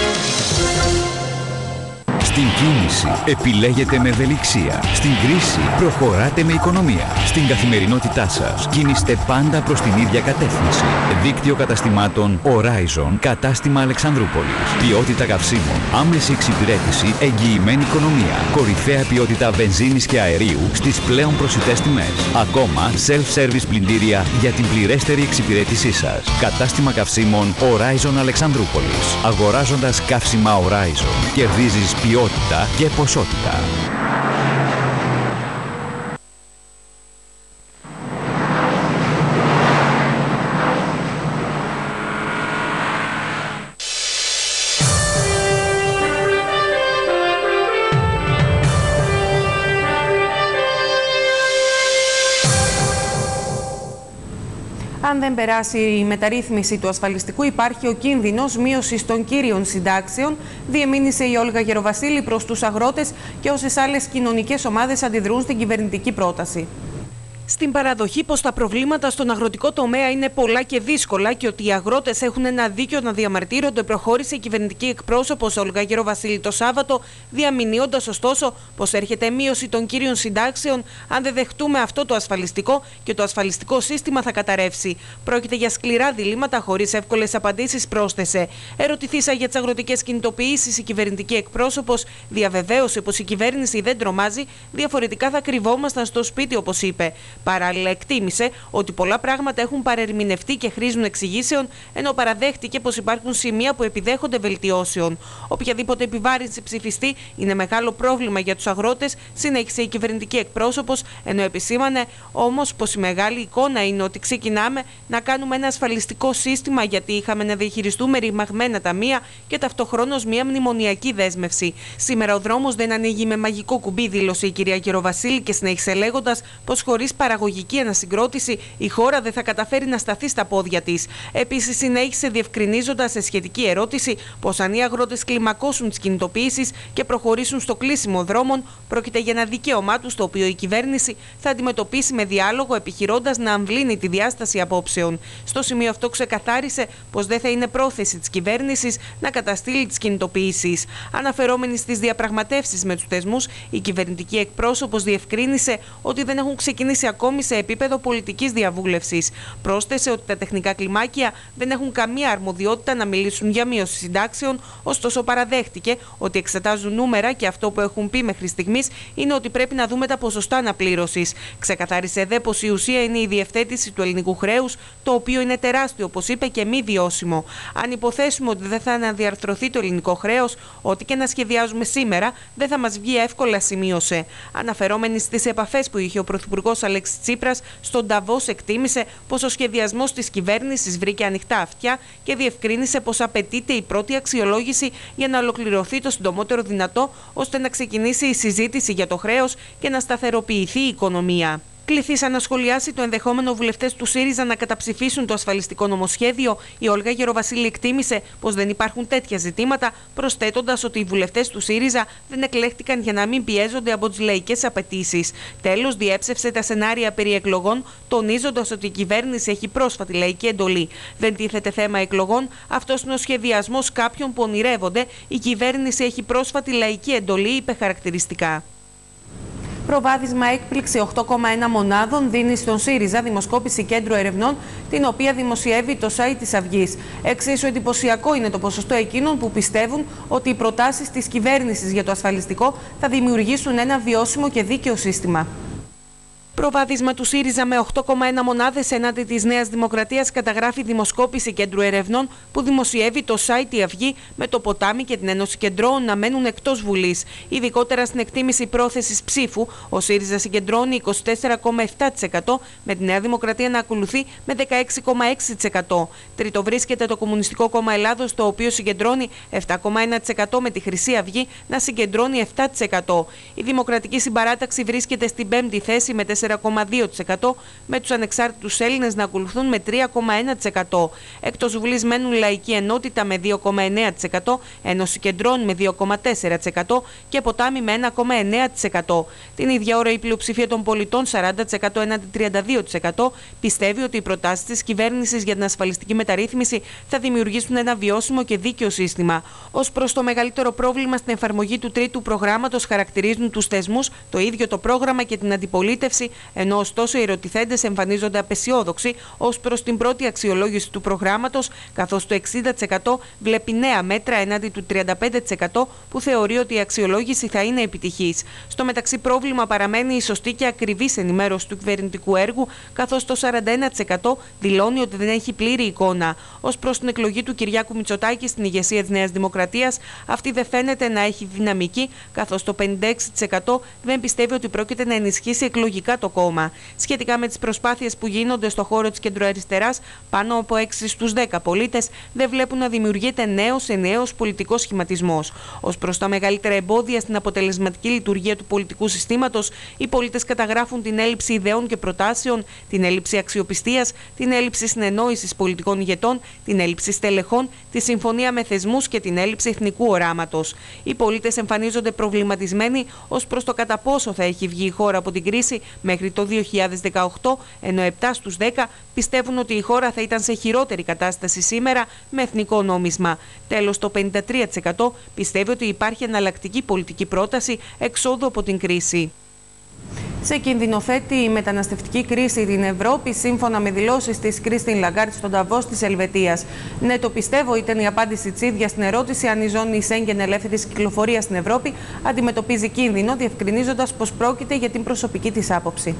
Στην κίνηση επιλέγετε με ευελιξία. Στην κρίση προχωράτε με οικονομία. Στην καθημερινότητά σας κινείστε πάντα προς την ίδια κατεύθυνση. Δίκτυο καταστημάτων Horizon, κατάστημα Αλεξανδρούπολης. Ποιότητα καυσίμων, άμεση εξυπηρέτηση, εγγυημένη οικονομία. Κορυφαία ποιότητα βενζίνης και αερίου στις πλέον προσιτές τιμές. Ακόμα self-service πλυντήρια για την πληρέστερη εξυπηρέτησή σας. Κατάστημα καυσίμων Horizon Αλεξανδρούπολης. Αγοράζοντας καύσιμα Horizon, κερδίζεις ποιότητα και ποσότητα. Αν δεν περάσει η μεταρρύθμιση του ασφαλιστικού, υπάρχει ο κίνδυνος μείωσης των κύριων συντάξεων, διεμήνυσε η Όλγα Γεροβασίλη προς τους αγρότες και όσες άλλες κοινωνικές ομάδες αντιδρούν στην κυβερνητική πρόταση. Στην παραδοχή πως τα προβλήματα στον αγροτικό τομέα είναι πολλά και δύσκολα και ότι οι αγρότες έχουν ένα δίκιο να διαμαρτύρονται, προχώρησε η κυβερνητική εκπρόσωπος Όλγα Γεροβασίλη το Σάββατο, διαμηνύοντας ωστόσο πως έρχεται μείωση των κύριων συντάξεων αν δεν δεχτούμε αυτό το ασφαλιστικό και το ασφαλιστικό σύστημα θα καταρρεύσει. Πρόκειται για σκληρά διλήμματα χωρίς εύκολες απαντήσεις, πρόσθεσε. Ερωτηθήσα για τις αγροτικές κινητοποιήσεις, η κυβερνητική εκπρόσωπος διαβεβαίωσε πως η κυβέρνηση δεν τρομάζει, διαφορετικά θα κρυβόμασταν στο σπίτι, όπως είπε. Παράλληλα, εκτίμησε ότι πολλά πράγματα έχουν παρερμηνευτεί και χρήζουν εξηγήσεων, ενώ παραδέχτηκε πως υπάρχουν σημεία που επιδέχονται βελτιώσεων. Οποιαδήποτε επιβάρυνση ψηφιστεί είναι μεγάλο πρόβλημα για τους αγρότες, συνέχισε η κυβερνητική εκπρόσωπος, ενώ επισήμανε όμως πως η μεγάλη εικόνα είναι ότι ξεκινάμε να κάνουμε ένα ασφαλιστικό σύστημα γιατί είχαμε να διαχειριστούμε ρημαγμένα ταμεία και ταυτοχρόνως μια μνημονιακή δέσμευση. Σήμερα ο δρόμος δεν ανοίγει με μαγικό κουμπί, δήλωσε η κυρία Γεροβασίλη και συνέχισε λέγοντας πως χωρίς παραγωγική ανασυγκρότηση η χώρα δεν θα καταφέρει να σταθεί στα πόδια της. Επίσης, συνέχισε διευκρινίζοντας σε σχετική ερώτηση πως αν οι αγρότες κλιμακώσουν τις κινητοποιήσεις και προχωρήσουν στο κλείσιμο δρόμων, πρόκειται για ένα δικαίωμά τους, το οποίο η κυβέρνηση θα αντιμετωπίσει με διάλογο, επιχειρώντας να αμβλύνει τη διάσταση απόψεων. Στο σημείο αυτό ξεκαθάρισε πως δεν θα είναι πρόθεση της κυβέρνησης να καταστήλει τις κινητοποιήσεις. Αναφερόμενη στις διαπραγματεύσεις με τους θεσμούς, η κυβερνητική εκπρόσωπος διευκρίνησε ότι δεν έχουν ξεκινήσει ακόμη σε επίπεδο πολιτικής διαβούλευσης. Πρόσθεσε ότι τα τεχνικά κλιμάκια δεν έχουν καμία αρμοδιότητα να μιλήσουν για μείωση συντάξεων, ωστόσο παραδέχτηκε ότι εξετάζουν νούμερα και αυτό που έχουν πει μέχρι στιγμής είναι ότι πρέπει να δούμε τα ποσοστά αναπλήρωσης. Ξεκαθάρισε δε πως η ουσία είναι η διευθέτηση του ελληνικού χρέους, το οποίο είναι τεράστιο, όπως είπε, και μη βιώσιμο. Αν υποθέσουμε ότι δεν θα αναδιαρθρωθεί το ελληνικό χρέος, ό,τι και να σχεδιάζουμε σήμερα δεν θα μας βγει εύκολα, σημείωσε. Αναφερόμενη στις επαφές που είχε ο Πρωθυπουργός Αλέξης Τσίπρας στον Νταβός, εκτίμησε πως ο σχεδιασμός της κυβέρνησης βρήκε ανοιχτά αυτιά και διευκρίνησε πως απαιτείται η πρώτη αξιολόγηση για να ολοκληρωθεί το συντομότερο δυνατό, ώστε να ξεκινήσει η συζήτηση για το χρέος και να σταθεροποιηθεί η οικονομία. Κληθήσαν να σχολιάσει το ενδεχόμενο βουλευτές του ΣΥΡΙΖΑ να καταψηφίσουν το ασφαλιστικό νομοσχέδιο, η Όλγα Γεροβασίλη εκτίμησε πως δεν υπάρχουν τέτοια ζητήματα, προσθέτοντας ότι οι βουλευτές του ΣΥΡΙΖΑ δεν εκλέχτηκαν για να μην πιέζονται από τις λαϊκές απαιτήσεις. Τέλος, διέψευσε τα σενάρια περί εκλογών, τονίζοντας ότι η κυβέρνηση έχει πρόσφατη λαϊκή εντολή. Δεν τίθεται θέμα εκλογών, αυτός είναι ο σχεδιασμός κάποιων που ονειρεύονται. Η κυβέρνηση έχει πρόσφατη λαϊκή εντολή, είπε χαρακτηριστικά. Προβάδισμα έκπληξη οκτώ κόμμα ένα μονάδων δίνει στον ΣΥΡΙΖΑ δημοσκόπηση κέντρου ερευνών, την οποία δημοσιεύει το site της Αυγής. Εξίσου εντυπωσιακό είναι το ποσοστό εκείνων που πιστεύουν ότι οι προτάσεις της κυβέρνησης για το ασφαλιστικό θα δημιουργήσουν ένα βιώσιμο και δίκαιο σύστημα. Προβάδισμα του ΣΥΡΙΖΑ με οκτώ κόμμα ένα μονάδες ενάντια της Νέας Δημοκρατίας καταγράφει δημοσκόπηση κέντρου ερευνών που δημοσιεύει το site η Αυγή, με το Ποτάμι και την Ένωση Κεντρώων να μένουν εκτός Βουλής. Ειδικότερα στην εκτίμηση πρόθεσης ψήφου, ο ΣΥΡΙΖΑ συγκεντρώνει είκοσι τέσσερα κόμμα επτά τοις εκατό, με τη Νέα Δημοκρατία να ακολουθεί με δεκαέξι κόμμα έξι τοις εκατό. Τρίτο βρίσκεται το Κομμουνιστικό Κόμμα Ελλάδος, το οποίο συγκεντρώνει επτά κόμμα ένα τοις εκατό, με τη Χρυσή Αυγή να συγκεντρώνει επτά τοις εκατό. Η Δημοκρατική Συμπαράταξη βρίσκεται στην πέμπτη θέση με τέσσερα κόμμα δύο τοις εκατό, με τους ανεξάρτητους Έλληνες να ακολουθούν με τρία κόμμα ένα τοις εκατό. Εκτός Βουλής μένουν Λαϊκή Ενότητα με δύο κόμμα εννέα τοις εκατό, Ένωση Κεντρών με δύο κόμμα τέσσερα τοις εκατό και Ποτάμι με ένα κόμμα εννέα τοις εκατό. Την ίδια ώρα η πλειοψηφία των πολιτών, σαράντα τοις εκατό έναντι τριάντα δύο τοις εκατό, πιστεύει ότι οι προτάσεις της κυβέρνησης για την ασφαλιστική μεταρρύθμιση θα δημιουργήσουν ένα βιώσιμο και δίκαιο σύστημα. Ως προς το μεγαλύτερο πρόβλημα στην εφαρμογή του τρίτου προγράμματος χαρακτηρίζουν τους θεσμούς, το ίδιο το πρόγραμμα και την αντιπολίτευση, ενώ ωστόσο οι ερωτηθέντες εμφανίζονται απεσιόδοξοι ως προς την πρώτη αξιολόγηση του προγράμματος, καθώς το εξήντα τοις εκατό βλέπει νέα μέτρα έναντι του τριάντα πέντε τοις εκατό που θεωρεί ότι η αξιολόγηση θα είναι επιτυχής. Στο μεταξύ, πρόβλημα παραμένει η σωστή και ακριβής ενημέρωση του κυβερνητικού έργου, καθώς το σαράντα ένα τοις εκατό δηλώνει ότι δεν έχει πλήρη εικόνα. Ως προς την εκλογή του Κυριάκου Μητσοτάκη στην ηγεσία της Νέας Δημοκρατίας, αυτή δεν φαίνεται να έχει δυναμική, καθώς το πενήντα έξι τοις εκατό δεν πιστεύει ότι πρόκειται να ενισχύσει εκλογικά το στο κόμμα. Σχετικά με τις προσπάθειες που γίνονται στο χώρο της κεντροαριστεράς, πάνω από έξι στους δέκα πολίτες δεν βλέπουν να δημιουργείται νέος ενιαίος πολιτικός σχηματισμός. Ως προς τα μεγαλύτερα εμπόδια στην αποτελεσματική λειτουργία του πολιτικού συστήματος, οι πολίτες καταγράφουν την έλλειψη ιδεών και προτάσεων, την έλλειψη αξιοπιστίας, την έλλειψη συνεννόησης πολιτικών ηγετών, την έλλειψη στελεχών, τη συμφωνία με θεσμούς και την έλλειψη εθνικού οράματος. Οι πολίτες εμφανίζονται προβληματισμένοι ως προς το κατά πόσο θα έχει βγει η χώρα από την κρίση μέχρι το δύο χιλιάδες δεκαοκτώ, ενώ επτά στους δέκα πιστεύουν ότι η χώρα θα ήταν σε χειρότερη κατάσταση σήμερα με εθνικό νόμισμα. Τέλος, το πενήντα τρία τοις εκατό πιστεύει ότι υπάρχει εναλλακτική πολιτική πρόταση εξόδου από την κρίση. Σε κίνδυνο θέτει η μεταναστευτική κρίση στην Ευρώπη, σύμφωνα με δηλώσεις της Κρίστιν Λαγκάρτ στον Νταβός της Ελβετίας. Ναι, το πιστεύω, ήταν η απάντηση της ίδιας στην ερώτηση αν η ζώνη Σέγγεν ελεύθερης κυκλοφορίας στην Ευρώπη αντιμετωπίζει κίνδυνο, διευκρινίζοντας πως πρόκειται για την προσωπική της άποψη.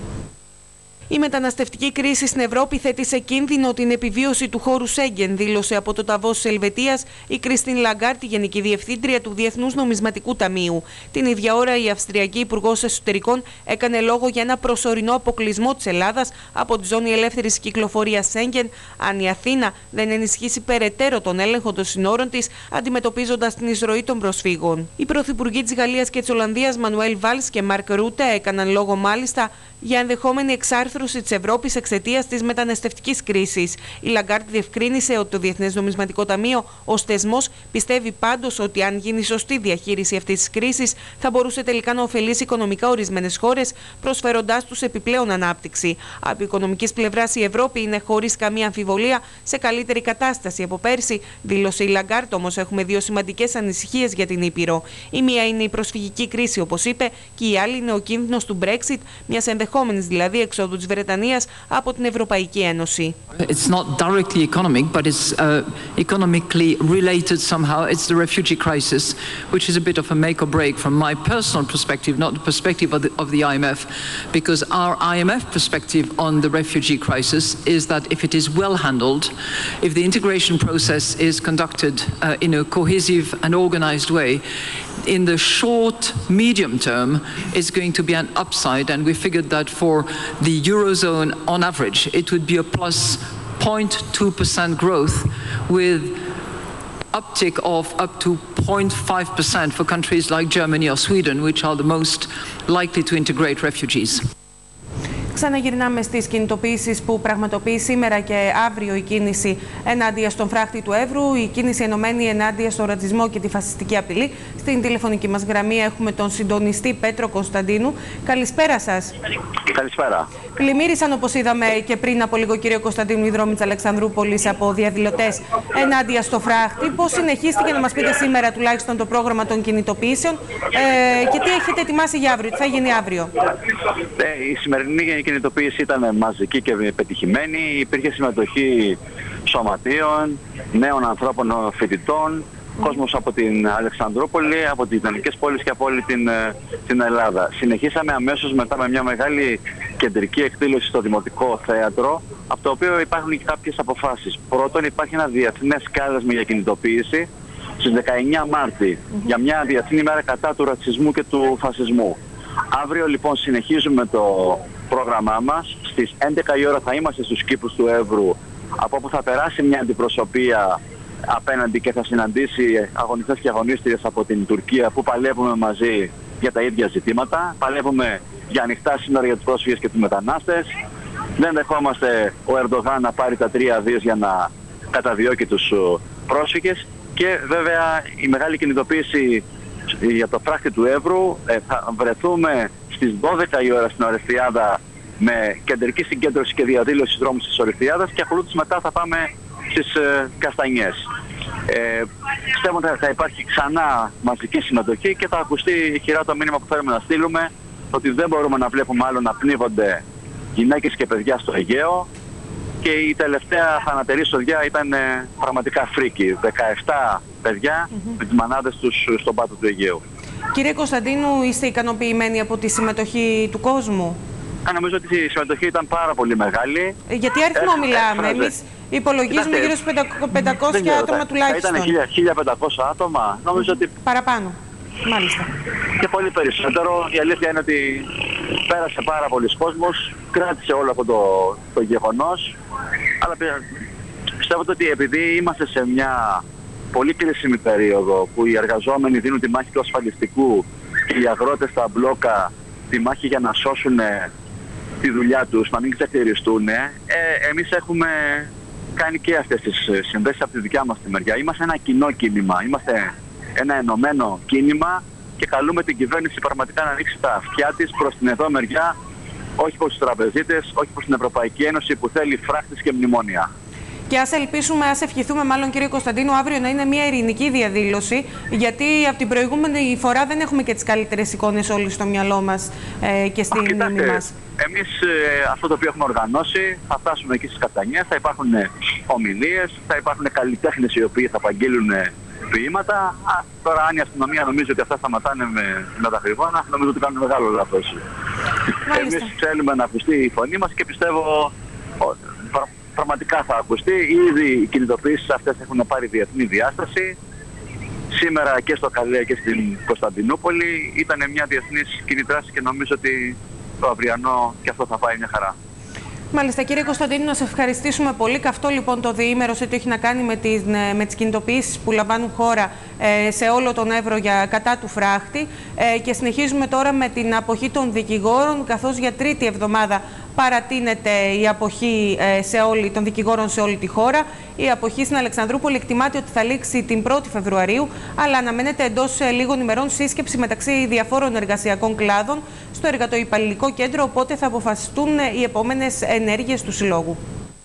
Η μεταναστευτική κρίση στην Ευρώπη θέτει σε κίνδυνο την επιβίωση του χώρου Σέγγεν, δήλωσε από το Νταβός της Ελβετίας η Κρίστιν Λαγκάρτ, η Γενική Διευθύντρια του Διεθνούς Νομισματικού Ταμείου. Την ίδια ώρα, η Αυστριακή Υπουργός Εσωτερικών έκανε λόγο για ένα προσωρινό αποκλεισμό της Ελλάδας από τη ζώνη ελεύθερης κυκλοφορίας Σέγγεν, αν η Αθήνα δεν ενισχύσει περαιτέρω τον έλεγχο των συνόρων της, αντιμετωπίζοντας την εισρωή των προσφύγων. Οι πρωθυπουργοί της Γαλλίας και της Ολλανδίας, Μανουέλ Βάλς και Μαρκ Ρούτε, έκαναν λόγο μάλιστα για ενδεχόμενη εξάρθρωση της Ευρώπης εξαιτίας της μεταναστευτικής κρίσης. Η Λαγκάρτ διευκρίνησε ότι το Διεθνές Νομισματικό Ταμείο ως θεσμός πιστεύει πάντως ότι αν γίνει σωστή διαχείριση αυτής της κρίσης θα μπορούσε τελικά να ωφελήσει οικονομικά ορισμένες χώρες, προσφέροντάς τους επιπλέον ανάπτυξη. Από οικονομικής πλευράς η Ευρώπη είναι χωρίς καμία αμφιβολία σε καλύτερη κατάσταση από πέρσι, δήλωσε η Λαγκάρτ, όμως έχουμε δύο σημαντικές ανησυχίες για την Ήπειρο. Η μία είναι η προσφυγική κρίση, όπως είπε, και η άλλη είναι ο κίνδυνος του Brexit, μιας ενδεχόμενης δηλαδή εξόδου της Βρετανίας από την Ευρωπαϊκή Ένωση. It's not directly economic, but it's uh, economically related somehow. It's the refugee crisis, which is a bit of a make or break from my personal perspective, not the perspective of the, of the I M F, because our I M F perspective on the refugee crisis is that if it is well handled, if the integration process is conducted uh, in a cohesive and organized way, in the short, medium term, it's going to be an upside, and we figured that for the Eurozone, on average, it would be a plus zero point two percent growth with uptick of up to zero point five percent for countries like Germany or Sweden, which are the most likely to integrate refugees. Ξαναγυρνάμε στις κινητοποιήσεις που πραγματοποιεί σήμερα και αύριο η κίνηση ενάντια στον φράχτη του Εύρου, η κίνηση ενωμένη ενάντια στον ρατσισμό και τη φασιστική απειλή. Στην τηλεφωνική μας γραμμή έχουμε τον συντονιστή Πέτρο Κωνσταντίνου. Καλησπέρα σας. Καλησπέρα. Πλημμύρισαν, όπως είδαμε και πριν από λίγο, κύριο Κωνσταντίνου, οι δρόμοι της Αλεξανδρούπολης από διαδηλωτές ενάντια στο φράχτη. Πώς συνεχίστηκε, να μας πείτε σήμερα τουλάχιστον, το πρόγραμμα των κινητοποιήσεων ε, και τι έχετε ετοιμάσει για αύριο, τι θα γίνει αύριο? Ε, η σημερινή κινητοποίηση ήταν μαζική και πετυχημένη. Υπήρχε συμμετοχή σωματείων, νέων ανθρώπων, φοιτητών, κόσμος από την Αλεξανδρούπολη, από τις γειτονικές πόλεις και από όλη την, την Ελλάδα. Συνεχίσαμε αμέσως μετά με μια μεγάλη κεντρική εκδήλωση στο Δημοτικό Θέατρο, από το οποίο υπάρχουν και κάποιες αποφάσεις. Πρώτον, υπάρχει ένα διεθνές κάλεσμα για κινητοποίηση στις δεκαεννιά Μάρτη, mm-hmm. για μια διεθνή μέρα κατά του ρατσισμού και του φασισμού. Αύριο λοιπόν συνεχίζουμε το πρόγραμμά μας. Στις έντεκα η ώρα θα είμαστε στους κήπους του Εύρου, από όπου θα περάσει μια αντιπροσωπεία απέναντι και θα συναντήσει αγωνιστές και αγωνίστριες από την Τουρκία που παλεύουμε μαζί για τα ίδια ζητήματα. Παλεύουμε για ανοιχτά σύνορα για τους πρόσφυγες και τους μετανάστες. Δεν δεχόμαστε ο Ερντογάν να πάρει τα τρία δις για να καταδιώκει τους πρόσφυγες. Και βέβαια η μεγάλη κινητοποίηση για το φράχτη του Εύρου, ε, θα βρεθούμε στις δώδεκα η ώρα στην Ορειθιάδα με κεντρική συγκέντρωση και διαδήλωση στους δρόμους της Ορειθιάδας και ακολούτως μετά θα πάμε στις ε, Καστανιές. Ε, πιστεύω ότι θα υπάρχει ξανά μαζική συμμετοχή και θα ακουστεί ηχηρά το μήνυμα που θέλουμε να στείλουμε, ότι δεν μπορούμε να βλέπουμε άλλο να πνίγονται γυναίκες και παιδιά στο Αιγαίο. Και η τελευταία θανατερή σοδιά ήταν ε, πραγματικά φρίκη. δεκαεπτά παιδιά mm-hmm. με τις μανάδες τους στον πάτο του Αιγαίου. Κύριε Κωνσταντίνου, είστε ικανοποιημένοι από τη συμμετοχή του κόσμου? Α, νομίζω ότι η συμμετοχή ήταν πάρα πολύ μεγάλη. Ε, γιατί αριθμό ε, μιλάμε? Εμείς υπολογίζουμε γύρω στους πεντακόσια άτομα θα, τουλάχιστον. Θα ήταν χίλια πεντακόσια άτομα. Νομίζω ότι... Παραπάνω. Μάλιστα. Και πολύ περισσότερο. Η αλήθεια είναι ότι πέρασε πάρα πολλοί κόσμος, κράτησε όλο αυτό το, το γεγονός, αλλά πιστεύω ότι επειδή είμαστε σε μια πολύ κρίσιμη περίοδο που οι εργαζόμενοι δίνουν τη μάχη του ασφαλιστικού και οι αγρότες στα μπλόκα τη μάχη για να σώσουν τη δουλειά τους, να μην ξεχειριστούν, ε, εμείς έχουμε κάνει και αυτές τις συνδέσεις από τη δικιά μας τη μεριά. Είμαστε ένα κοινό κίνημα, είμαστε ένα ενωμένο κίνημα και καλούμε την κυβέρνηση πραγματικά να ανοίξει τα αυτιά της προς την εδώ μεριά, όχι προς τους τραπεζίτες, όχι προς την Ευρωπαϊκή Ένωση που θέλει φράχτες και μνημόνια. Και ας ελπίσουμε, ας ευχηθούμε μάλλον κύριε Κωνσταντίνο αύριο να είναι μια ειρηνική διαδήλωση, γιατί από την προηγούμενη φορά δεν έχουμε και τις καλύτερες εικόνες όλοι στο μυαλό μας ε, και στην μνήμη μας. Εμείς ε, αυτό το οποίο έχουμε οργανώσει θα φτάσουμε εκεί στις Κατανιές, θα υπάρχουν ομιλίες, θα υπάρχουν καλλιτέχνες οι οποίοι θα απαγγείλουν ποίηματα. Α, τώρα αν η αστυνομία νομίζει ότι αυτά σταματάνε με, με τα χρυβόνα, νομίζω ότι κάνουν μεγάλο λάθος. Εμείς θέλουμε να ακουστεί η φωνή μας και πιστεύω ότι πραγματικά θα ακουστεί. Ήδη οι κινητοποιήσεις αυτές έχουν πάρει διεθνή διάσταση. Σήμερα και στο Καλέ και στην Κωνσταντινούπολη ήταν μια διεθνής κοινή δράση και νομίζω ότι το αυριανό και αυτό θα πάει μια χαρά. Μάλιστα, κύριε Κωνσταντίνου, να σε ευχαριστήσουμε πολύ. Καυτό λοιπόν το διήμερο σε ό,τι έχει να κάνει με, την, με τις κινητοποιήσεις που λαμβάνουν χώρα ε, σε όλο τον Εύρο για, κατά του φράχτη. Ε, και συνεχίζουμε τώρα με την αποχή των δικηγόρων, καθώς για τρίτη εβδομάδα παρατείνεται η αποχή ε, σε όλη, των δικηγόρων σε όλη τη χώρα. Η αποχή στην Αλεξανδρούπολη εκτιμάται ότι θα λήξει την πρώτη Φεβρουαρίου, αλλά αναμένεται εντός ε, λίγων ημερών σύσκεψη μεταξύ διαφόρων εργασιακών κλάδων στο εργατοϊπαλληλικό κέντρο, οπότε θα αποφασιστούν ε, οι επόμενες ενέργειες του Συλλόγου.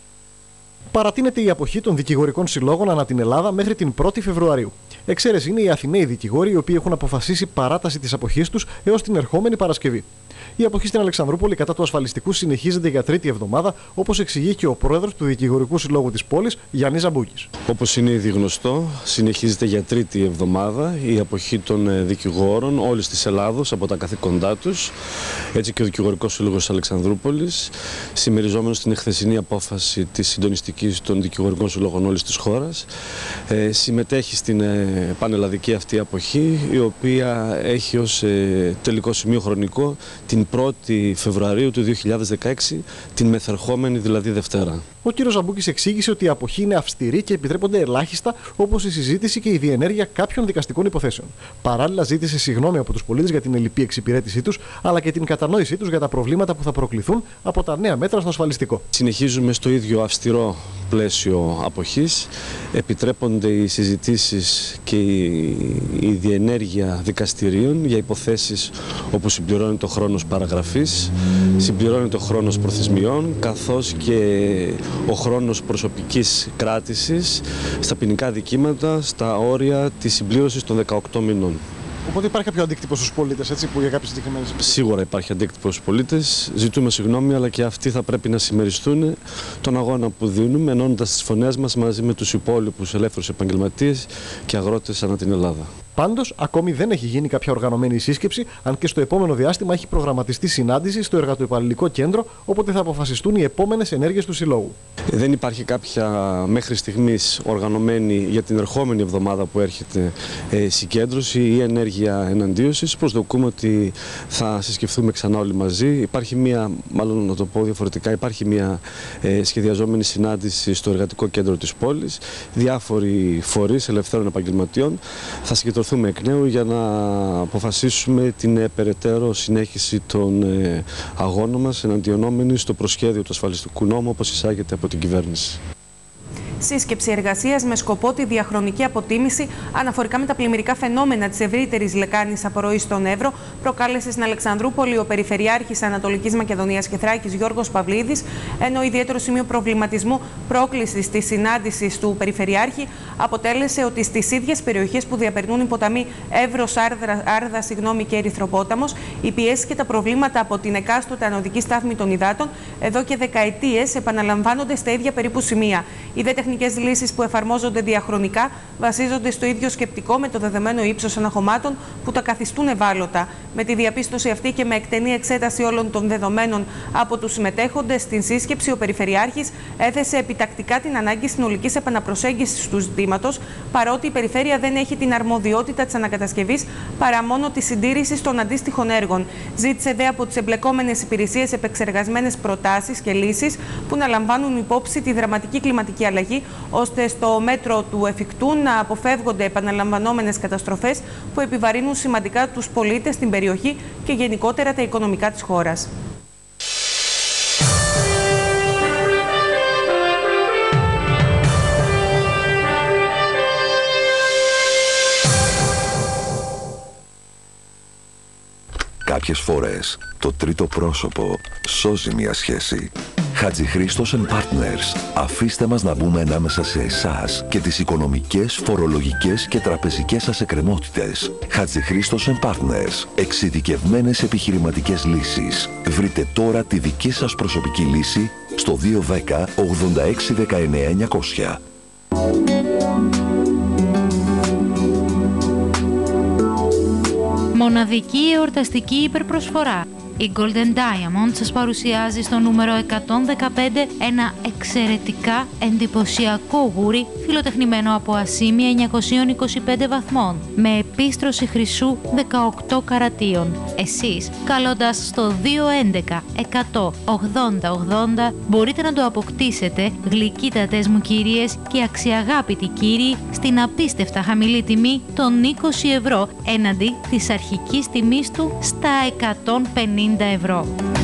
Παρατείνεται η αποχή των δικηγορικών συλλόγων ανά την Ελλάδα μέχρι την πρώτη Φεβρουαρίου. Εξαίρεση είναι οι Αθηναίοι δικηγόροι, οι οποίοι έχουν αποφασίσει παράταση της αποχής τους έως την ερχόμενη Παρασκευή. Η αποχή στην Αλεξανδρούπολη κατά του ασφαλιστικού συνεχίζεται για τρίτη εβδομάδα, όπως εξηγεί και ο πρόεδρος του Δικηγορικού Συλλόγου της πόλης, Γιάννης Ζαμπούκης. Όπως είναι ήδη γνωστό, συνεχίζεται για τρίτη εβδομάδα η αποχή των δικηγόρων όλης της Ελλάδος από τα καθήκοντά τους. Έτσι και ο Δικηγορικός Σύλλογος της Αλεξανδρούπολης, συμμεριζόμενος την εχθεσινή απόφαση της συντονιστικής των Δικηγορικών Συλλόγων όλης της χώρας, ε, συμμετέχει στην ε, πανελλαδική αυτή αποχή, η οποία έχει ως ε, τελικό σημείο χρονικό την πρώτη Φεβρουαρίου του δύο χιλιάδες δεκαέξι, την μεθερχόμενη δηλαδή Δευτέρα. Ο κ. Ζαμπούκης εξήγησε ότι η αποχή είναι αυστηρή και επιτρέπονται ελάχιστα, όπως η συζήτηση και η διενέργεια κάποιων δικαστικών υποθέσεων. Παράλληλα, ζήτησε συγγνώμη από τους πολίτες για την ελλειπή εξυπηρέτησή τους, αλλά και την κατανόησή τους για τα προβλήματα που θα προκληθούν από τα νέα μέτρα στο ασφαλιστικό. Συνεχίζουμε στο ίδιο αυστηρό πλαίσιο αποχής. Επιτρέπονται οι συζητήσεις και η διενέργεια δικαστηρίων για υποθέσεις όπου συμπληρώνεται ο χρόνος παραγραφής, συμπληρώνεται ο χρόνος προθεσμιών, καθώς και ο χρόνος προσωπικής κράτησης στα ποινικά δικήματα στα όρια της συμπλήρωσης των δεκαοκτώ μηνών. Οπότε υπάρχει κάποιο αντίκτυπο στους πολίτες, έτσι, που για κάποιες συγκεκριμένες. Σίγουρα υπάρχει αντίκτυπο στους πολίτες. Ζητούμε συγγνώμη, αλλά και αυτοί θα πρέπει να συμμεριστούν τον αγώνα που δίνουμε, ενώνοντας τις φωνές μας μαζί με τους υπόλοιπους ελεύθερους επαγγελματίες και αγρότες ανά την Ελλάδα. Πάντως, ακόμη δεν έχει γίνει κάποια οργανωμένη σύσκεψη, αν και στο επόμενο διάστημα έχει προγραμματιστεί συνάντηση στο Εργατοϊπαλληλικό Κέντρο, όποτε θα αποφασιστούν οι επόμενες ενέργειες του Συλλόγου. Δεν υπάρχει κάποια μέχρι στιγμής οργανωμένη για την ερχόμενη εβδομάδα που έρχεται ε, συγκέντρωση ή ενέργεια εναντίωσης. Προσδοκούμε ότι θα συσκεφθούμε ξανά όλοι μαζί. Υπάρχει μία, μάλλον να το πω διαφορετικά, υπάρχει μία ε, σχεδιαζόμενη συνάντηση στο Εργατικό Κέντρο της πόλης. Διάφοροι φορείς ελευθέρων επαγγελματιών θα συγκεντρωθούν εκ νέου για να αποφασίσουμε την ε, περαιτέρω συνέχιση των ε, αγώνων μας εναντιονόμενοι στο προσχέδιο του ασφαλιστικού νόμου όπως εισάγεται από την κυβέρνηση. Σύσκεψη εργασίας με σκοπό τη διαχρονική αποτίμηση αναφορικά με τα πλημμυρικά φαινόμενα της ευρύτερης λεκάνης απορροής στον Εύρο προκάλεσε στην Αλεξανδρούπολη ο Περιφερειάρχης Ανατολικής Μακεδονίας και Θράκης Γιώργος Παυλίδης, ενώ ιδιαίτερο σημείο προβληματισμού πρόκλησης της συνάντησης του Περιφερειάρχη αποτέλεσε ότι στις ίδιες περιοχές που διαπερνούν οι ποταμοί Εύρος, Άρδα, Άρδα συγγνώμη, και Ερυθροπόταμος, οι πιέσεις και τα προβλήματα από την εκάστοτε ανωδική στάθμη των υδάτων εδώ και δεκαετίες επαναλαμβάνονται στα ίδια περίπου σημεία. Η τεχνικές λύσεις που εφαρμόζονται διαχρονικά βασίζονται στο ίδιο σκεπτικό με το δεδομένο ύψος αναχωμάτων που τα καθιστούν ευάλωτα. Με τη διαπίστωση αυτή και με εκτενή εξέταση όλων των δεδομένων από τους συμμετέχοντες στην σύσκεψη, ο Περιφερειάρχης έθεσε επιτακτικά την ανάγκη συνολικής επαναπροσέγγισης του ζητήματος, παρότι η Περιφέρεια δεν έχει την αρμοδιότητα της ανακατασκευής παρά μόνο τη συντήρηση των αντίστοιχων έργων. Ζήτησε δε από τις εμπλεκόμενες υπηρεσίες επεξεργασμένες προτάσεις και λύσεις που να λαμβάνουν υπόψη τη δραματική κλιματική αλλαγή, ώστε στο μέτρο του εφικτού να αποφεύγονται επαναλαμβανόμενες καταστροφές που επιβαρύνουν σημαντικά τους πολίτες στην περιοχή και γενικότερα τα οικονομικά της χώρας. Κάποιες φορές το τρίτο πρόσωπο σώζει μια σχέση. Χατζηχρήστος and Partners. Αφήστε μας να μπούμε ανάμεσα σε εσάς και τις οικονομικές, φορολογικές και τραπεζικές σας εκκρεμότητες. Χατζηχρήστος and Partners. Εξειδικευμένες επιχειρηματικές λύσεις. Βρείτε τώρα τη δική σας προσωπική λύση στο δύο δέκα ογδόντα έξι δεκαεννέα εννιακόσια. Μοναδική εορταστική υπερπροσφορά. Η Golden Diamond σας παρουσιάζει στο νούμερο εκατόν δεκαπέντε ένα εξαιρετικά εντυπωσιακό γούρι φιλοτεχνημένο από ασήμια εννιακόσια είκοσι πέντε βαθμών με επίστρωση χρυσού δεκαοκτώ καρατίων. Εσείς, καλώντας στο δύο έντεκα εκατό ογδόντα ογδόντα, μπορείτε να το αποκτήσετε, γλυκύτατες μου κυρίες και αξιαγάπητοι κύριοι, στην απίστευτα χαμηλή τιμή των είκοσι ευρώ έναντι της αρχικής τιμής του στα εκατόν πενήντα ευρώ.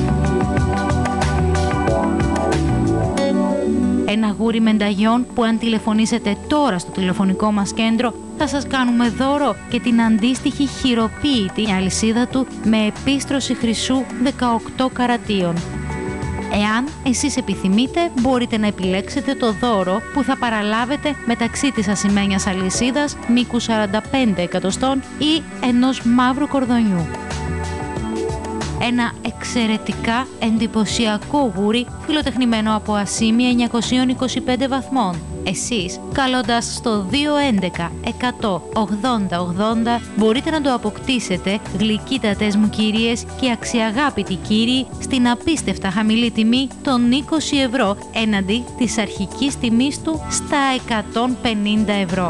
Ένα γούρι μενταγιών που αν τηλεφωνήσετε τώρα στο τηλεφωνικό μας κέντρο θα σας κάνουμε δώρο και την αντίστοιχη χειροποίητη αλυσίδα του με επίστρωση χρυσού δεκαοκτώ καρατίων. Εάν εσείς επιθυμείτε, μπορείτε να επιλέξετε το δώρο που θα παραλάβετε μεταξύ της ασημένιας αλυσίδας μήκους σαράντα πέντε εκατοστών ή ενός μαύρου κορδονιού. Ένα εξαιρετικά εντυπωσιακό γούρι φιλοτεχνημένο από ασήμια εννιακόσια είκοσι πέντε βαθμών. Εσείς, καλώντας στο δύο έντεκα εκατό ογδόντα ογδόντα, μπορείτε να το αποκτήσετε, γλυκύτατες μου κυρίες και αξιαγάπητοι κύριοι, στην απίστευτα χαμηλή τιμή των είκοσι ευρώ έναντι της αρχικής τιμής του στα εκατόν πενήντα ευρώ.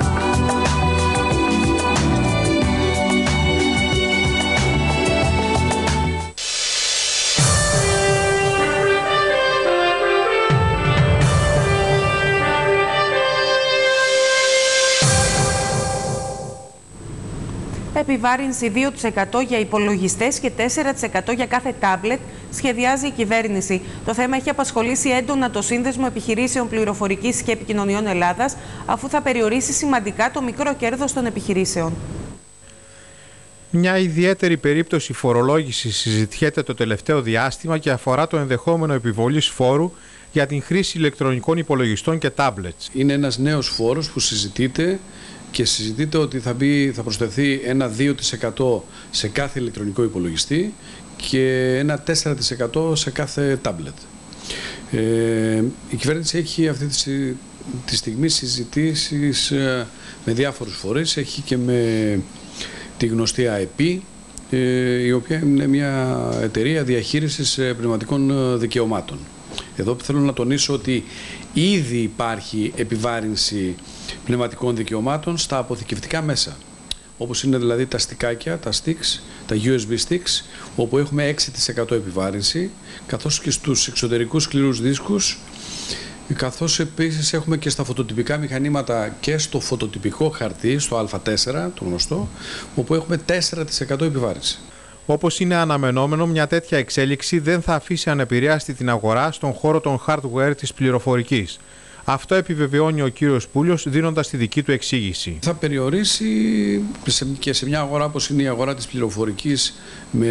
Επιβάρυνση δύο τοις εκατό για υπολογιστές και τέσσερα τοις εκατό για κάθε τάμπλετ σχεδιάζει η κυβέρνηση. Το θέμα έχει απασχολήσει έντονα το Σύνδεσμο Επιχειρήσεων Πληροφορικής και Επικοινωνιών Ελλάδας, αφού θα περιορίσει σημαντικά το μικρό κέρδος των επιχειρήσεων. Μια ιδιαίτερη περίπτωση φορολόγησης συζητιέται το τελευταίο διάστημα και αφορά το ενδεχόμενο επιβολής φόρου για την χρήση ηλεκτρονικών υπολογιστών και τάμπλετς. Είναι ένας νέος φόρος που συζητείται και συζητείται ότι θα, μπει, θα προσθεθεί ένα δύο τοις εκατό σε κάθε ηλεκτρονικό υπολογιστή και ένα τέσσερα τοις εκατό σε κάθε τάμπλετ. Ε, η κυβέρνηση έχει αυτή τη, τη στιγμή συζητήσεις ε, με διάφορους φορείς, έχει και με τη γνωστή ΑΕΠΗ, ε, η οποία είναι μια εταιρεία διαχείρισης πνευματικών δικαιωμάτων. Εδώ θέλω να τονίσω ότι ήδη υπάρχει επιβάρυνση πνευματικών δικαιωμάτων στα αποθηκευτικά μέσα, όπως είναι δηλαδή τα στικάκια, τα sticks, τα γιου ες μπι sticks, όπου έχουμε έξι τοις εκατό επιβάρυνση, καθώς και στους εξωτερικούς σκληρούς δίσκους, καθώς επίσης έχουμε και στα φωτοτυπικά μηχανήματα και στο φωτοτυπικό χαρτί, στο Α τέσσερα, το γνωστό, όπου έχουμε τέσσερα τοις εκατό επιβάρυνση. Όπως είναι αναμενόμενο, μια τέτοια εξέλιξη δεν θα αφήσει ανεπηρέαστη την αγορά στον χώρο των hardware της πληροφορικής. Αυτό επιβεβαιώνει ο κύριος Πούλιος, δίνοντας τη δική του εξήγηση. Θα περιορίσει και σε μια αγορά όπως είναι η αγορά της πληροφορικής με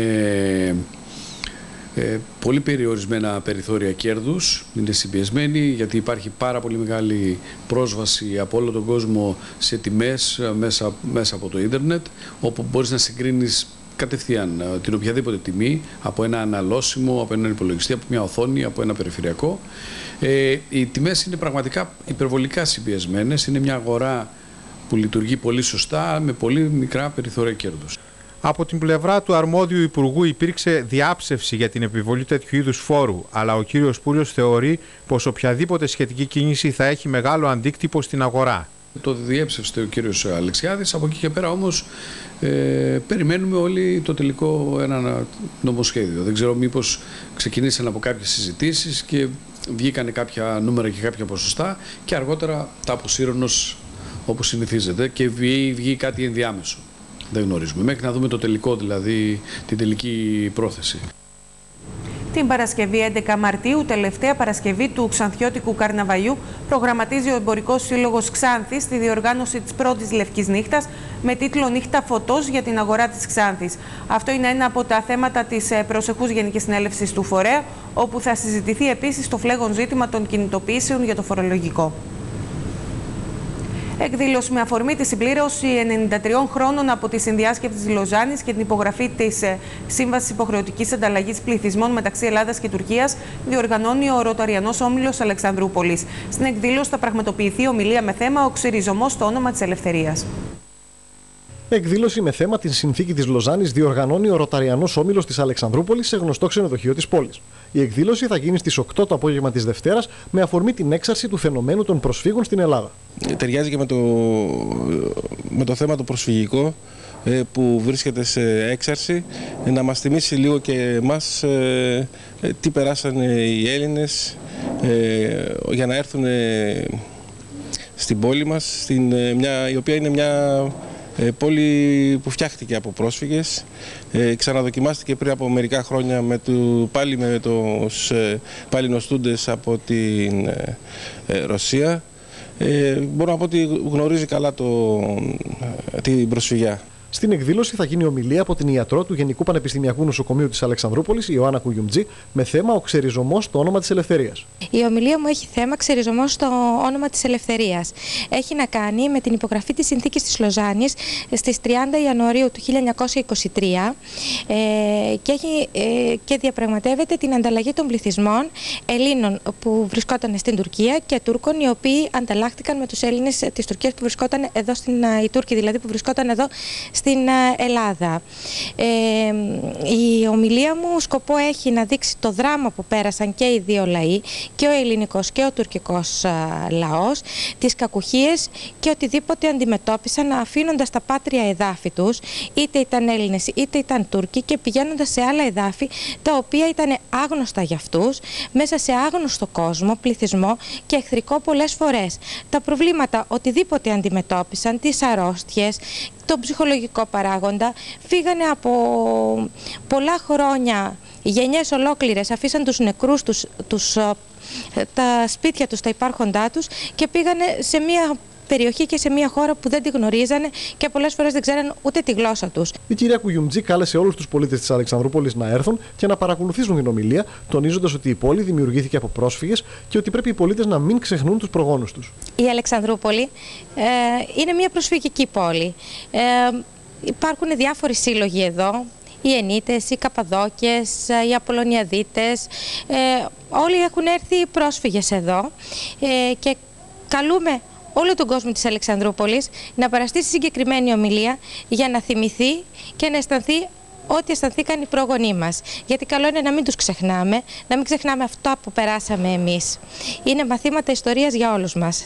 ε, πολύ περιορισμένα περιθώρια κέρδους. Είναι συμπιεσμένη γιατί υπάρχει πάρα πολύ μεγάλη πρόσβαση από όλο τον κόσμο σε τιμές μέσα, μέσα από το ίντερνετ, όπου μπορείς να συγκρίνεις κατευθείαν την οποιαδήποτε τιμή από ένα αναλώσιμο, από έναν υπολογιστή, από μια οθόνη, από ένα περιφερειακό. Ε, οι τιμές είναι πραγματικά υπερβολικά συμπιεσμένες. Είναι μια αγορά που λειτουργεί πολύ σωστά, με πολύ μικρά περιθώρια κέρδους. Από την πλευρά του αρμόδιου Υπουργού υπήρξε διάψευση για την επιβολή τέτοιου είδους φόρου, αλλά ο κύριος Πούλιος θεωρεί πως οποιαδήποτε σχετική κίνηση θα έχει μεγάλο αντίκτυπο στην αγορά. Το διέψευσε ο κύριος Αλεξιάδης. Από εκεί και πέρα όμως ε, περιμένουμε όλοι το τελικό ένα νομοσχέδιο. Δεν ξέρω μήπως ξεκινήσαν από κάποιες συζητήσεις και βγήκανε κάποια νούμερα και κάποια ποσοστά και αργότερα τα αποσύρουν όπως συνηθίζεται και βγει, βγει κάτι ενδιάμεσο. Δεν γνωρίζουμε. Μέχρι να δούμε το τελικό, δηλαδή την τελική πρόθεση. Την Παρασκευή έντεκα Μαρτίου, τελευταία Παρασκευή του Ξανθιώτικου Καρναβαλιού, προγραμματίζει ο Εμπορικός Σύλλογος Ξάνθης τη διοργάνωση της πρώτης Λευκής Νύχτας με τίτλο «Νύχτα φωτός για την αγορά της Ξάνθης». Αυτό είναι ένα από τα θέματα της προσεχούς Γενικής Συνέλευσης του φορέα, όπου θα συζητηθεί επίσης το φλέγον ζήτημα των κινητοποιήσεων για το φορολογικό. Εκδήλωση με αφορμή τη συμπλήρωση ενενήντα τριών χρόνων από τη συνδιάσκεψη της Λοζάνης και την υπογραφή της Σύμβασης Υποχρεωτικής Ανταλλαγής Πληθυσμών μεταξύ Ελλάδας και Τουρκίας, διοργανώνει ο Ρωταριανός Όμιλος Αλεξανδρούπολης. Στην εκδήλωση θα πραγματοποιηθεί ομιλία με θέμα «Ο ξυριζωμός στο όνομα της ελευθερίας». Εκδήλωση με θέμα την συνθήκη της Λοζάνης διοργανώνει ο Ρωταριανός Όμιλος της Αλεξανδρούπολης σε γνωστό ξενοδοχείο της πόλης. Η εκδήλωση θα γίνει στις οκτώ το απόγευμα της Δευτέρας με αφορμή την έξαρση του φαινομένου των προσφύγων στην Ελλάδα. Ταιριάζει και με το, με το θέμα το προσφυγικό που βρίσκεται σε έξαρση, να μας θυμίσει λίγο και εμάς τι περάσανε οι Έλληνες για να έρθουν στην πόλη μας, στην, μια, η οποία είναι μια πόλη που φτιάχτηκε από πρόσφυγες, ε, ξαναδοκιμάστηκε πριν από μερικά χρόνια με του, πάλι με τους ε, πάλι νοστούντες από την ε, ε, Ρωσία. Ε, μπορώ να πω ότι γνωρίζει καλά το, ε, την προσφυγιά. Στην εκδήλωση θα γίνει ομιλία από την ιατρό του Γενικού Πανεπιστημιακού Νοσοκομείου της Αλεξανδρούπολης, Ιωάννα Κουγιουμτζή, με θέμα «Ο ξεριζωμός στο όνομα της ελευθερίας». Η ομιλία μου έχει θέμα «Ξεριζωμός στο όνομα της ελευθερίας». Έχει να κάνει με την υπογραφή της συνθήκης της Λοζάνης στις τριάντα Ιανουαρίου του χίλια εννιακόσια είκοσι τρία ε, και, έχει, ε, και διαπραγματεύεται την ανταλλαγή των πληθυσμών Ελλήνων που βρισκόταν στην Τουρκία και Τούρκων οι οποίοι ανταλλάχθηκαν με τους Έλληνες της Τουρκίας που βρισκόταν εδώ, στην, οι Τούρκοι δηλαδή που βρισκόταν εδώ στην Ελλάδα. Ε, η ομιλία μου σκοπό έχει να δείξει το δράμα που πέρασαν και οι δύο λαοί, και ο ελληνικός και ο τουρκικός α, λαός, τις κακουχίες και οτιδήποτε αντιμετώπισαν αφήνοντας τα πάτρια εδάφη τους, είτε ήταν Έλληνες είτε ήταν Τούρκοι, και πηγαίνοντας σε άλλα εδάφη τα οποία ήταν άγνωστα για αυτούς, μέσα σε άγνωστο κόσμο, πληθυσμό και εχθρικό πολλές φορές. Τα προβλήματα οτιδήποτε αντιμετώπισαν, τις αρρώστιες, τον ψυχολογικό παράγοντα, φύγανε από πολλά χρόνια, γενιές ολόκληρες, αφήσαν τους νεκρούς τους, τους, τα σπίτια τους, τα υπάρχοντά τους και πήγανε σε μια περιοχή και σε μια χώρα που δεν τη γνωρίζανε και πολλές φορές δεν ξέραν ούτε τη γλώσσα τους. Η κυρία Κουγιουμτζή κάλεσε όλους τους πολίτες της Αλεξανδρούπολης να έρθουν και να παρακολουθήσουν την ομιλία, τονίζοντας ότι η πόλη δημιουργήθηκε από πρόσφυγες και ότι πρέπει οι πολίτες να μην ξεχνούν τους προγόνους τους. Η Αλεξανδρούπολη ε, είναι μια προσφυγική πόλη. Ε, υπάρχουν διάφοροι σύλλογοι εδώ. Οι Ενίτες, οι Καπαδόκες, οι Απολωνιαδίτες, ε, όλοι έχουν έρθει πρόσφυγες εδώ ε, και καλούμε όλο τον κόσμο της Αλεξανδρούπολης να παραστεί στη συγκεκριμένη ομιλία για να θυμηθεί και να αισθανθεί ό,τι αισθανθήκαν οι πρόγονοί μας. Γιατί καλό είναι να μην τους ξεχνάμε, να μην ξεχνάμε αυτό που περάσαμε εμείς. Είναι μαθήματα ιστορίας για όλους μας.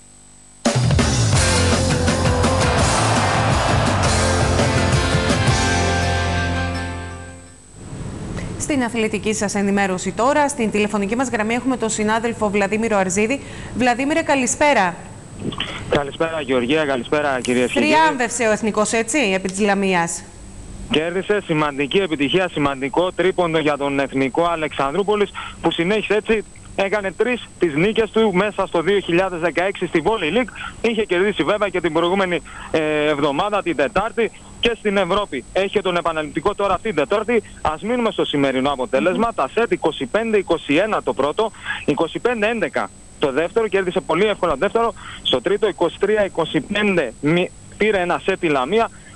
Στην αθλητική σας ενημέρωση τώρα, στην τηλεφωνική μας γραμμή έχουμε τον συνάδελφο Βλαδίμηρο Αρζίδη. Βλαδίμηρε, καλησπέρα. Καλησπέρα Γεωργία, καλησπέρα κυρίες και κύριοι. Τριάμβευσε ο Εθνικός, έτσι, επί της Λαμίας. Κέρδισε σημαντική επιτυχία, σημαντικό τρίποντο για τον Εθνικό Αλεξανδρούπολης, που συνέχισε έτσι, έκανε τρεις τις νίκες του μέσα στο δύο χιλιάδες δεκαέξι στη Volley League. Είχε κερδίσει βέβαια και την προηγούμενη ε, εβδομάδα, την Τετάρτη, και στην Ευρώπη. Έχει τον επαναληπτικό τώρα αυτή την Τετάρτη. Ας μείνουμε στο σημερινό αποτέλεσμα. Mm-hmm. Τα σετ είκοσι πέντε είκοσι ένα το πρώτο, είκοσι πέντε έντεκα το δεύτερο, κέρδισε πολύ εύκολα το δεύτερο. Στο τρίτο είκοσι τρία είκοσι πέντε πήρε ένα σετ η Λαμία.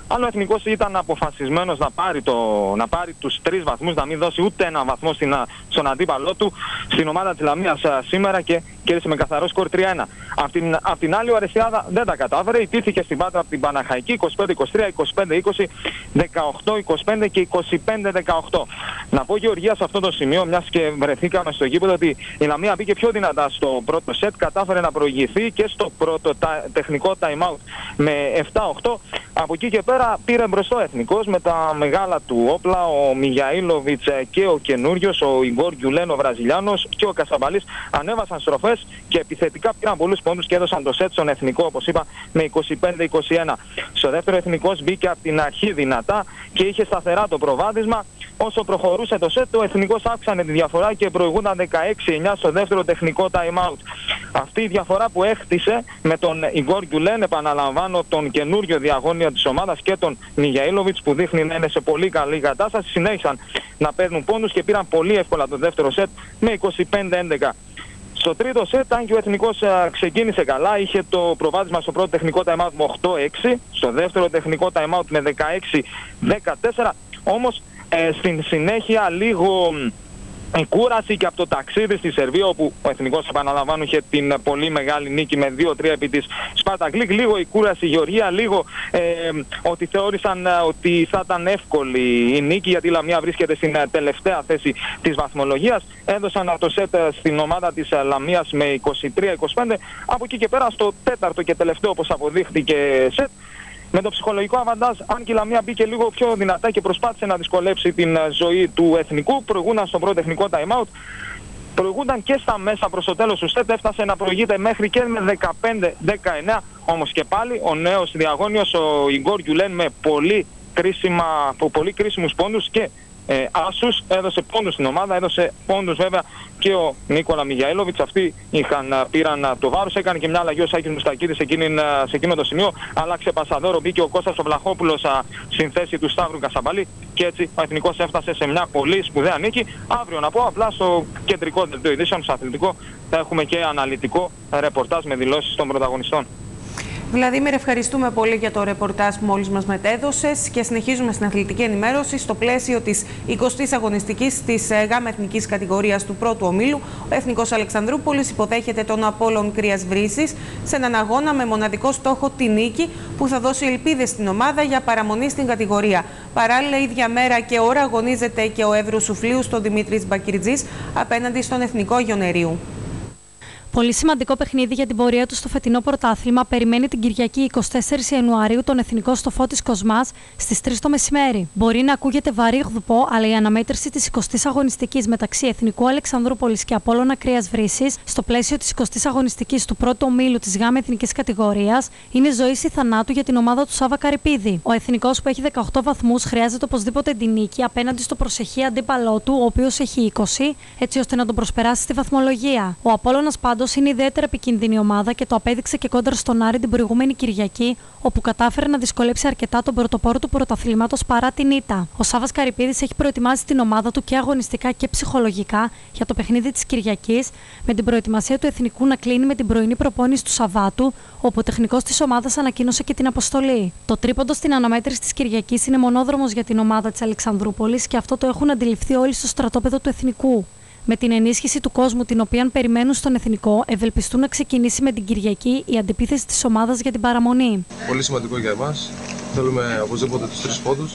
αλλά ο Εθνικός ήταν αποφασισμένος να πάρει, το, να πάρει τους τρεις βαθμούς, να μην δώσει ούτε ένα βαθμό στην, στον αντίπαλό του, στην ομάδα της Λαμίας σήμερα και κέρδισε με καθαρό σκορ τρία ένα. Απ' την, απ' την άλλη ο Αρεσιάδα δεν τα κατάφερε, ιτήθηκε στην Πάτρα από την Παναχαϊκή είκοσι πέντε είκοσι τρία, είκοσι πέντε είκοσι, δεκαοκτώ είκοσι πέντε και είκοσι πέντε δεκαοκτώ. Να πω, Γεωργία, σε αυτό το σημείο, μιας και βρεθήκαμε στο γήπεδο, ότι η Λαμία μπήκε πιο δυνατά στο πρώτο σετ, κατάφερε να προηγηθεί και στο πρώτο τα, τεχνικό time out με επτά οκτώ. Από εκεί και πέρα πήρε μπροστά ο Εθνικός με τα μεγάλα του όπλα, ο Μιγιαήλοβιτς και ο καινούριος, ο Ιγκόρ Γκιουλέν, ο Βραζιλιάνος και ο Κασαμπαλής ανέβασαν στροφές και επιθετικά πήραν πολλούς πόντους και έδωσαν το σετ στον Εθνικό, όπως είπα, με είκοσι πέντε είκοσι ένα. Στο δεύτερο Εθνικός μπήκε από την αρχή δυνατά και είχε σταθερά το προβάδισμα. Όσο προχωρούσε το σετ, ο Εθνικός αύξανε τη διαφορά και προηγούνταν δεκαέξι εννιά στο δεύτερο τεχνικό time out. Αυτή η διαφορά που έχτισε με τον Ιγκόρ Γκιουλέν, επαναλαμβάνω, τον καινούριο διαγώνιο της ομάδας, και τον Μιγιαήλοβιτς που δείχνει να είναι σε πολύ καλή κατάσταση, συνέχισαν να παίρνουν πόντους και πήραν πολύ εύκολα το δεύτερο σετ με είκοσι πέντε έντεκα. Στο τρίτο σετ, αν και ο Εθνικός α, ξεκίνησε καλά, είχε το προβάδισμα στο πρώτο τεχνικό time out με οκτώ έξι, στο δεύτερο τεχνικό time out με δεκαέξι δεκατέσσερα, όμως ε, στην συνέχεια λίγο η κούραση και από το ταξίδι στη Σερβία, όπου ο Εθνικός, επαναλαμβάνω, είχε την πολύ μεγάλη νίκη με δύο τρία επί της Σπάρτα Γκλικ, λίγο η κούραση η Γεωργία, λίγο ε, ότι θεώρησαν ε, ότι θα ήταν εύκολη η νίκη, γιατί η Λαμία βρίσκεται στην ε, τελευταία θέση της βαθμολογίας. Έδωσαν το σετ ε, στην ομάδα της ε, Λαμίας με είκοσι τρία είκοσι πέντε. Από εκεί και πέρα στο τέταρτο και τελευταίο, όπως αποδείχθηκε, σετ, με το ψυχολογικό αβαντάζ, αν και η Λαμία μπήκε λίγο πιο δυνατά και προσπάθησε να δυσκολέψει την ζωή του Εθνικού, προηγούνταν στον πρώτο τεχνικό time out, προηγούνταν και στα μέσα προς το τέλος του σετ, έφτασε να προηγείται μέχρι και με δεκαπέντε δεκαεννέα, όμως και πάλι ο νέος διαγώνιος, ο Ιγκόρ Γκιουλέν, με πολύ, κρίσιμα, πολύ κρίσιμους πόντους και ε, άσους, έδωσε πόντους στην ομάδα, έδωσε πόντους βέβαια και ο Νίκολα Μιγιαήλοβιτς. Αυτοί είχαν, πήραν το βάρος, έκανε και μια αλλαγή ο Σάκης Μουστακίδης σε, σε εκείνο το σημείο, άλλαξε πασαδόρο, μπήκε ο Κώστας ο Βλαχόπουλος στην θέση του Σταύρου Κασαμπαλή και έτσι ο Εθνικός έφτασε σε μια πολύ σπουδαία νίκη. Αύριο, να πω απλά, στο κεντρικό δελτίο ειδήσεων, στο αθλητικό, θα έχουμε και αναλυτικό ρεπορτάζ με δηλώσεις των πρωταγωνιστών. Βλαδίμηρ, ευχαριστούμε πολύ για το ρεπορτάζ που μόλις μας μετέδωσες και συνεχίζουμε στην αθλητική ενημέρωση. Στο πλαίσιο της εικοστής αγωνιστικής της ΓΑΜ εθνικής κατηγορίας του πρώτου ομίλου, ο Εθνικός Αλεξανδρούπολης υποδέχεται τον Απόλλων Κρίας Βρύσσης σε έναν αγώνα με μοναδικό στόχο τη νίκη, που θα δώσει ελπίδες στην ομάδα για παραμονή στην κατηγορία. Παράλληλα, ίδια μέρα και ώρα αγωνίζεται και ο Εύρου Σουφλίου στο Δημήτρης Μπακυρτζής απέναντι στον Εθνικό Ιωνερίου. Πολύ σημαντικό παιχνίδι για την πορεία του στο φετινό πρωτάθλημα περιμένει την Κυριακή εικοστή τέταρτη Ιανουαρίου τον Εθνικό στο Φώτης Κοσμάς στις τρεις το μεσημέρι. Μπορεί να ακούγεται βαρύ γδουπό, αλλά η αναμέτρηση της εικοστής αγωνιστικής μεταξύ Εθνικού Αλεξανδρούπολης και Απόλλωνα Κρίας Βρύσσης στο πλαίσιο της εικοστής αγωνιστικής του πρώτου ομίλου της ΓΑΜ εθνικής κατηγορίας είναι ζωής ή θανάτου για την ομάδα του Σάβα Καρυπίδη. Ο Εθνικός, που έχει δεκαοκτώ βαθμούς, χρειάζεται οπωσδήποτε την νίκη απέναντι στο προσεχή αντίπαλό του, ο οποίος έχει είκοσι, έτσι ώστε να τον προσπεράσει στη βαθμολογία. Ο Απόλλωνας πάντως είναι ιδιαίτερα επικίνδυνη ομάδα και το απέδειξε και κόντρα στον Άρη την προηγούμενη Κυριακή, όπου κατάφερε να δυσκολέψει αρκετά τον πρωτοπόρο του πρωταθλήματος παρά την ήττα. Ο Σάβας Καρυπίδης έχει προετοιμάσει την ομάδα του και αγωνιστικά και ψυχολογικά για το παιχνίδι της Κυριακής, με την προετοιμασία του Εθνικού να κλείνει με την πρωινή προπόνηση του Σαββάτου, όπου ο τεχνικός της ομάδας ανακοίνωσε και την αποστολή. Το τρίποντο στην αναμέτρηση της Κυριακής είναι μονόδρομος για την ομάδα της Αλεξανδρούπολης και αυτό το έχουν αντιληφθεί όλοι στο στρατόπεδο του Εθνικού. Με την ενίσχυση του κόσμου την οποία περιμένουν στον Εθνικό, ευελπιστούν να ξεκινήσει με την Κυριακή η αντιπίθεση της ομάδας για την παραμονή. Πολύ σημαντικό για εμάς. Θέλουμε οπωσδήποτε τους τρεις πόντους.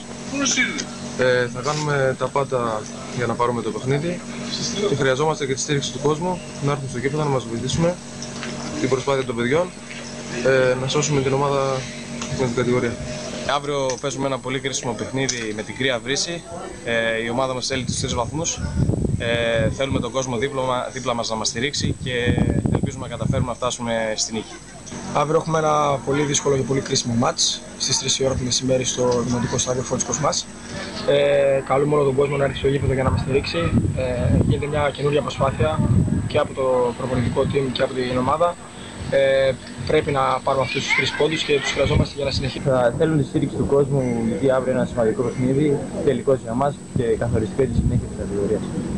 Ε, θα κάνουμε τα πάντα για να πάρουμε το παιχνίδι και χρειαζόμαστε και τη στήριξη του κόσμου να έρθουν στο γήπεδο να μας βοηθήσουμε την προσπάθεια των παιδιών, ε, να σώσουμε την ομάδα με την κατηγορία. Αύριο παίζουμε ένα πολύ κρίσιμο παιχνίδι με την Κρία Βρύση. Ε, η ομάδα μας θέλει τους τρεις βαθμούς. Ε, θέλουμε τον κόσμο δίπλα, δίπλα μας να μας στηρίξει και ελπίζουμε να καταφέρουμε να φτάσουμε στη νίκη. Αύριο έχουμε ένα πολύ δύσκολο και πολύ κρίσιμο μάτς στις τρεις η ώρα το μεσημέρι στο Δημοτικό Στάδιο Φώτης Κοσμάς. Ε, καλούμε όλο τον κόσμο να έρθει στο γήπεδο για να μας στηρίξει. Ε, γίνεται μια καινούργια προσπάθεια και από το προπονητικό team και από την ομάδα. Ε, πρέπει να πάρουμε αυτούς τους τρεις πόντους και τους χρειαζόμαστε για να συνεχίσουμε. Θέλουν τη στήριξη του κόσμου, γιατί αύριο είναι ένα σημαντικό παιχνίδι, τελικός για μας και καθοριστικό για τη συνέχεια της κατηγορίας.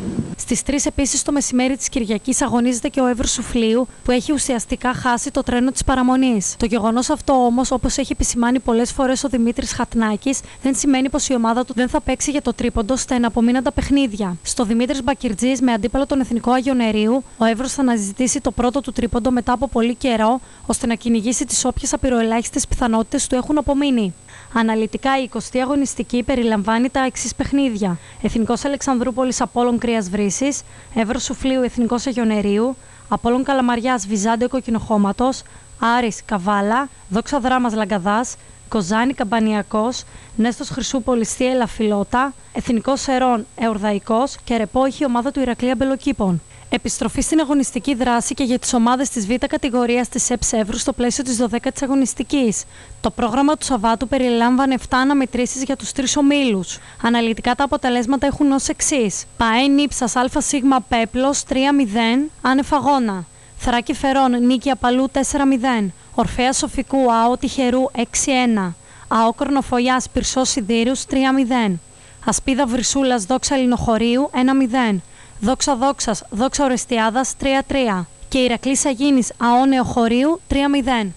Στις τρεις επίσης το μεσημέρι της Κυριακής αγωνίζεται και ο Εύρος Σουφλίου, που έχει ουσιαστικά χάσει το τρένο της παραμονής. Το γεγονός αυτό όμως, όπως έχει επισημάνει πολλές φορές ο Δημήτρης Χατνάκης, δεν σημαίνει πως η ομάδα του δεν θα παίξει για το τρίποντο στα εναπομείναντα παιχνίδια. Στο Δημήτρης Μπακυρτζής, με αντίπαλο τον Εθνικό Αγιονερίου, ο Εύρος θα αναζητήσει το πρώτο του τρίποντο μετά από πολύ καιρό, ώστε να κυνηγήσει τις όποιες απειροελάχιστες πιθανότητες του έχουν απομείνει. Αναλυτικά, η εικοστή αγωνιστική περιλαμβάνει τα εξής παιχνίδια: Εθνικός Αλεξανδρούπολης Απόλλων Κρίας Βρύσης, Εύρος Σουφλίου Εθνικός Αγιονερίου, Απόλλων Καλαμαριάς Βυζάντιο Κοκκινοχώματος, Άρης Καβάλα, Δόξα Δράμας Λαγκαδάς, Κοζάνη Καμπανιακός, Νέστος Χρυσούπολης Θίελα Φιλότα, Εθνικός Σερών Εορδαϊκός και Ρεπό έχει η ομάδα του Ηρακλή Αμπελοκήπων. Επιστροφή στην αγωνιστική δράση και για τις ομάδες της Β' κατηγορίας της ΕΠΣ Εύρου στο πλαίσιο της δωδέκατης αγωνιστικής. Το πρόγραμμα του Σαββάτου περιλάμβανε επτά αναμετρήσεις για τους τρεις ομίλους. Αναλυτικά τα αποτελέσματα έχουν ως εξής: ΠΑΕ Νίψας ΑΣ Πέπλος τρία μηδέν άνευ αγώνα. Θράκη Φερών Νίκη Απαλού τέσσερα μηδέν. Ορφέα Σοφικού ΑΟ Τυχερού έξι ένα. ΑΟ Κορνοφολιάς Πυρσός Σιδήρους τρία μηδέν. Ασπίδα Βρυσούλας Δόξα Λινοχωρίου ένα μηδέν. Δόξα Δόξας Δόξα Ορεστιάδας τρία τρία. Και Ηρακλής Αγίνης ΑΟ Νεοχωρίου τρία μηδέν.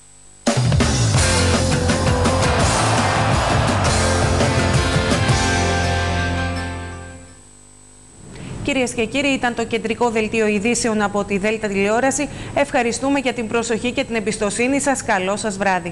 Κυρίες και κύριοι, ήταν το κεντρικό δελτίο ειδήσεων από τη Δέλτα Τηλεόραση. Ευχαριστούμε για την προσοχή και την εμπιστοσύνη σας. Καλό σας βράδυ.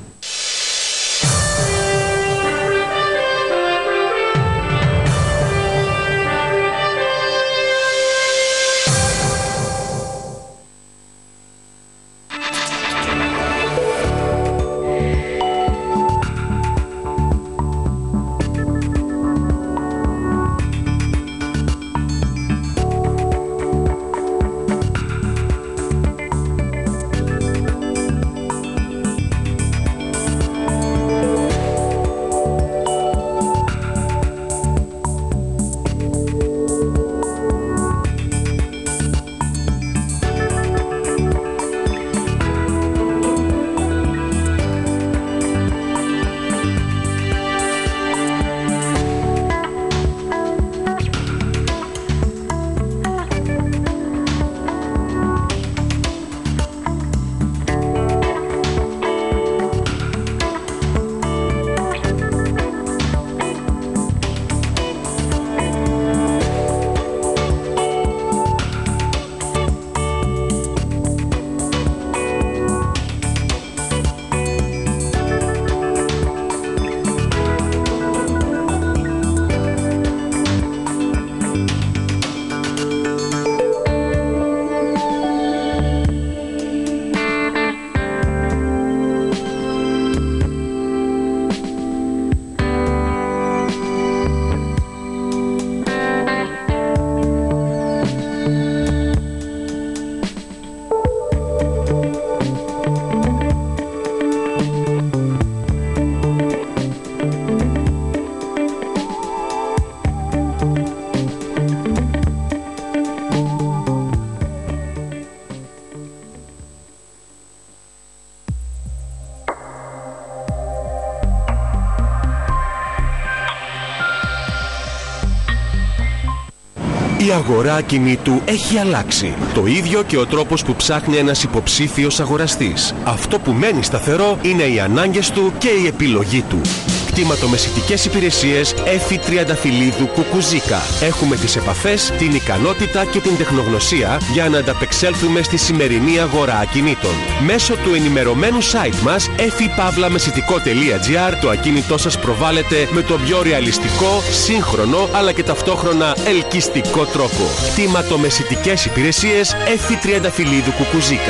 Η αγορά ακινήτου έχει αλλάξει. Το ίδιο και ο τρόπος που ψάχνει ένας υποψήφιος αγοραστής. Αυτό που μένει σταθερό είναι οι ανάγκες του και η επιλογή του. Κτηματομεσητικές υπηρεσίες Έφη Τριανταφυλλίδου Κουκουζίκα. Έχουμε τις επαφές, την ικανότητα και την τεχνογνωσία για να ανταπεξέλθουμε στη σημερινή αγορά ακινήτων. Μέσω του ενημερωμένου site μας εφη παύλα μεσητικό τελεία τζι άρ το ακίνητό σας προβάλλεται με τον πιο ρεαλιστικό, σύγχρονο αλλά και ταυτόχρονα ελκυστικό τρόπο. Κτηματομεσητικές υπηρεσίες Έφη Τριανταφυλλίδου Κουκουζίκα.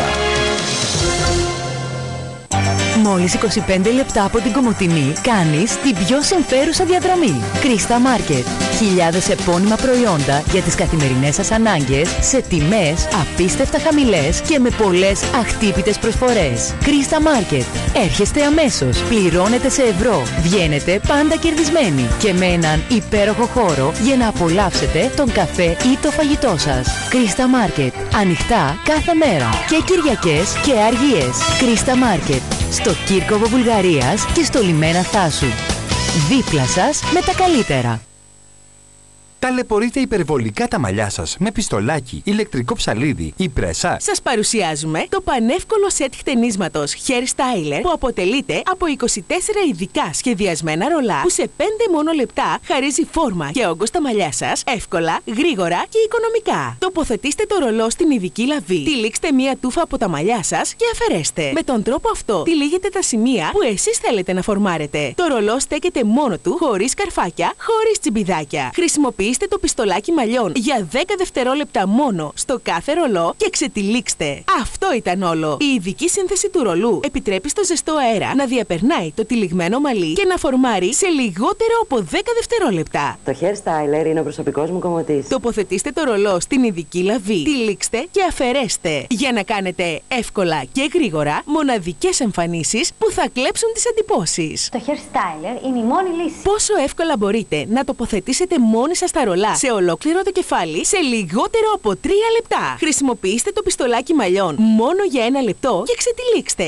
Μόλις είκοσι πέντε λεπτά από την Κομοτηνή κάνεις την πιο συμφέρουσα διαδρομή. Κρίστα Μάρκετ. Χιλιάδες επώνυμα προϊόντα για τις καθημερινές σας ανάγκες σε τιμές απίστευτα χαμηλές και με πολλές αχτύπητες προσφορές. Κρίστα Μάρκετ. Έρχεστε αμέσως. Πληρώνετε σε ευρώ. Βγαίνετε πάντα κερδισμένοι και με έναν υπέροχο χώρο για να απολαύσετε τον καφέ ή το φαγητό σας. Κρίστα Μάρκετ. Ανοιχτά κάθε μέρα. Και Κυριακές και Αργίες. Κρίστα Μάρκετ. Στο Κύρκοβο Βουλγαρίας και στο λιμένα Θάσου. Δίπλα σας με τα καλύτερα. Ταλαιπωρείτε υπερβολικά τα μαλλιά σας με πιστολάκι, ηλεκτρικό ψαλίδι ή πρέσα? Σας παρουσιάζουμε το πανεύκολο σετ χτενίσματος Hair Styler που αποτελείται από είκοσι τέσσερα ειδικά σχεδιασμένα ρολά που σε πέντε μόνο λεπτά χαρίζει φόρμα και όγκο στα μαλλιά σας εύκολα, γρήγορα και οικονομικά. Τοποθετήστε το ρολό στην ειδική λαβή, τυλίξτε μία τούφα από τα μαλλιά σας και αφαιρέστε. Με τον τρόπο αυτό τυλίγετε τα σημεία που εσείς θέλετε να φορμάρετε. Το ρολό στέκεται μόνο του, χωρίς καρφάκια, χωρίς τσιμπιδάκια. Χρησιμοποιήστε το πιστολάκι μαλλιών για δέκα δευτερόλεπτα μόνο στο κάθε ρολό και ξετυλίξτε. Αυτό ήταν όλο. Η ειδική σύνθεση του ρολού επιτρέπει στο ζεστό αέρα να διαπερνάει το τυλιγμένο μαλλί και να φορμάρει σε λιγότερο από δέκα δευτερόλεπτα. Το Hair Styler είναι ο προσωπικός μου κομμωτής. Τοποθετήστε το ρολό στην ειδική λαβή, τυλίξτε και αφαιρέστε για να κάνετε εύκολα και γρήγορα μοναδικές εμφανίσεις που θα κλέψουν τις εντυπώσεις. Το Hair Styler είναι η μόνη λύση. Πόσο εύκολα μπορείτε να τοποθετήσετε μόνοι σας τα ρολά σε ολόκληρο το κεφάλι σε λιγότερο από τρία λεπτά. Χρησιμοποιήστε το πιστολάκι μαλλιών μόνο για ένα λεπτό και ξετυλίξτε.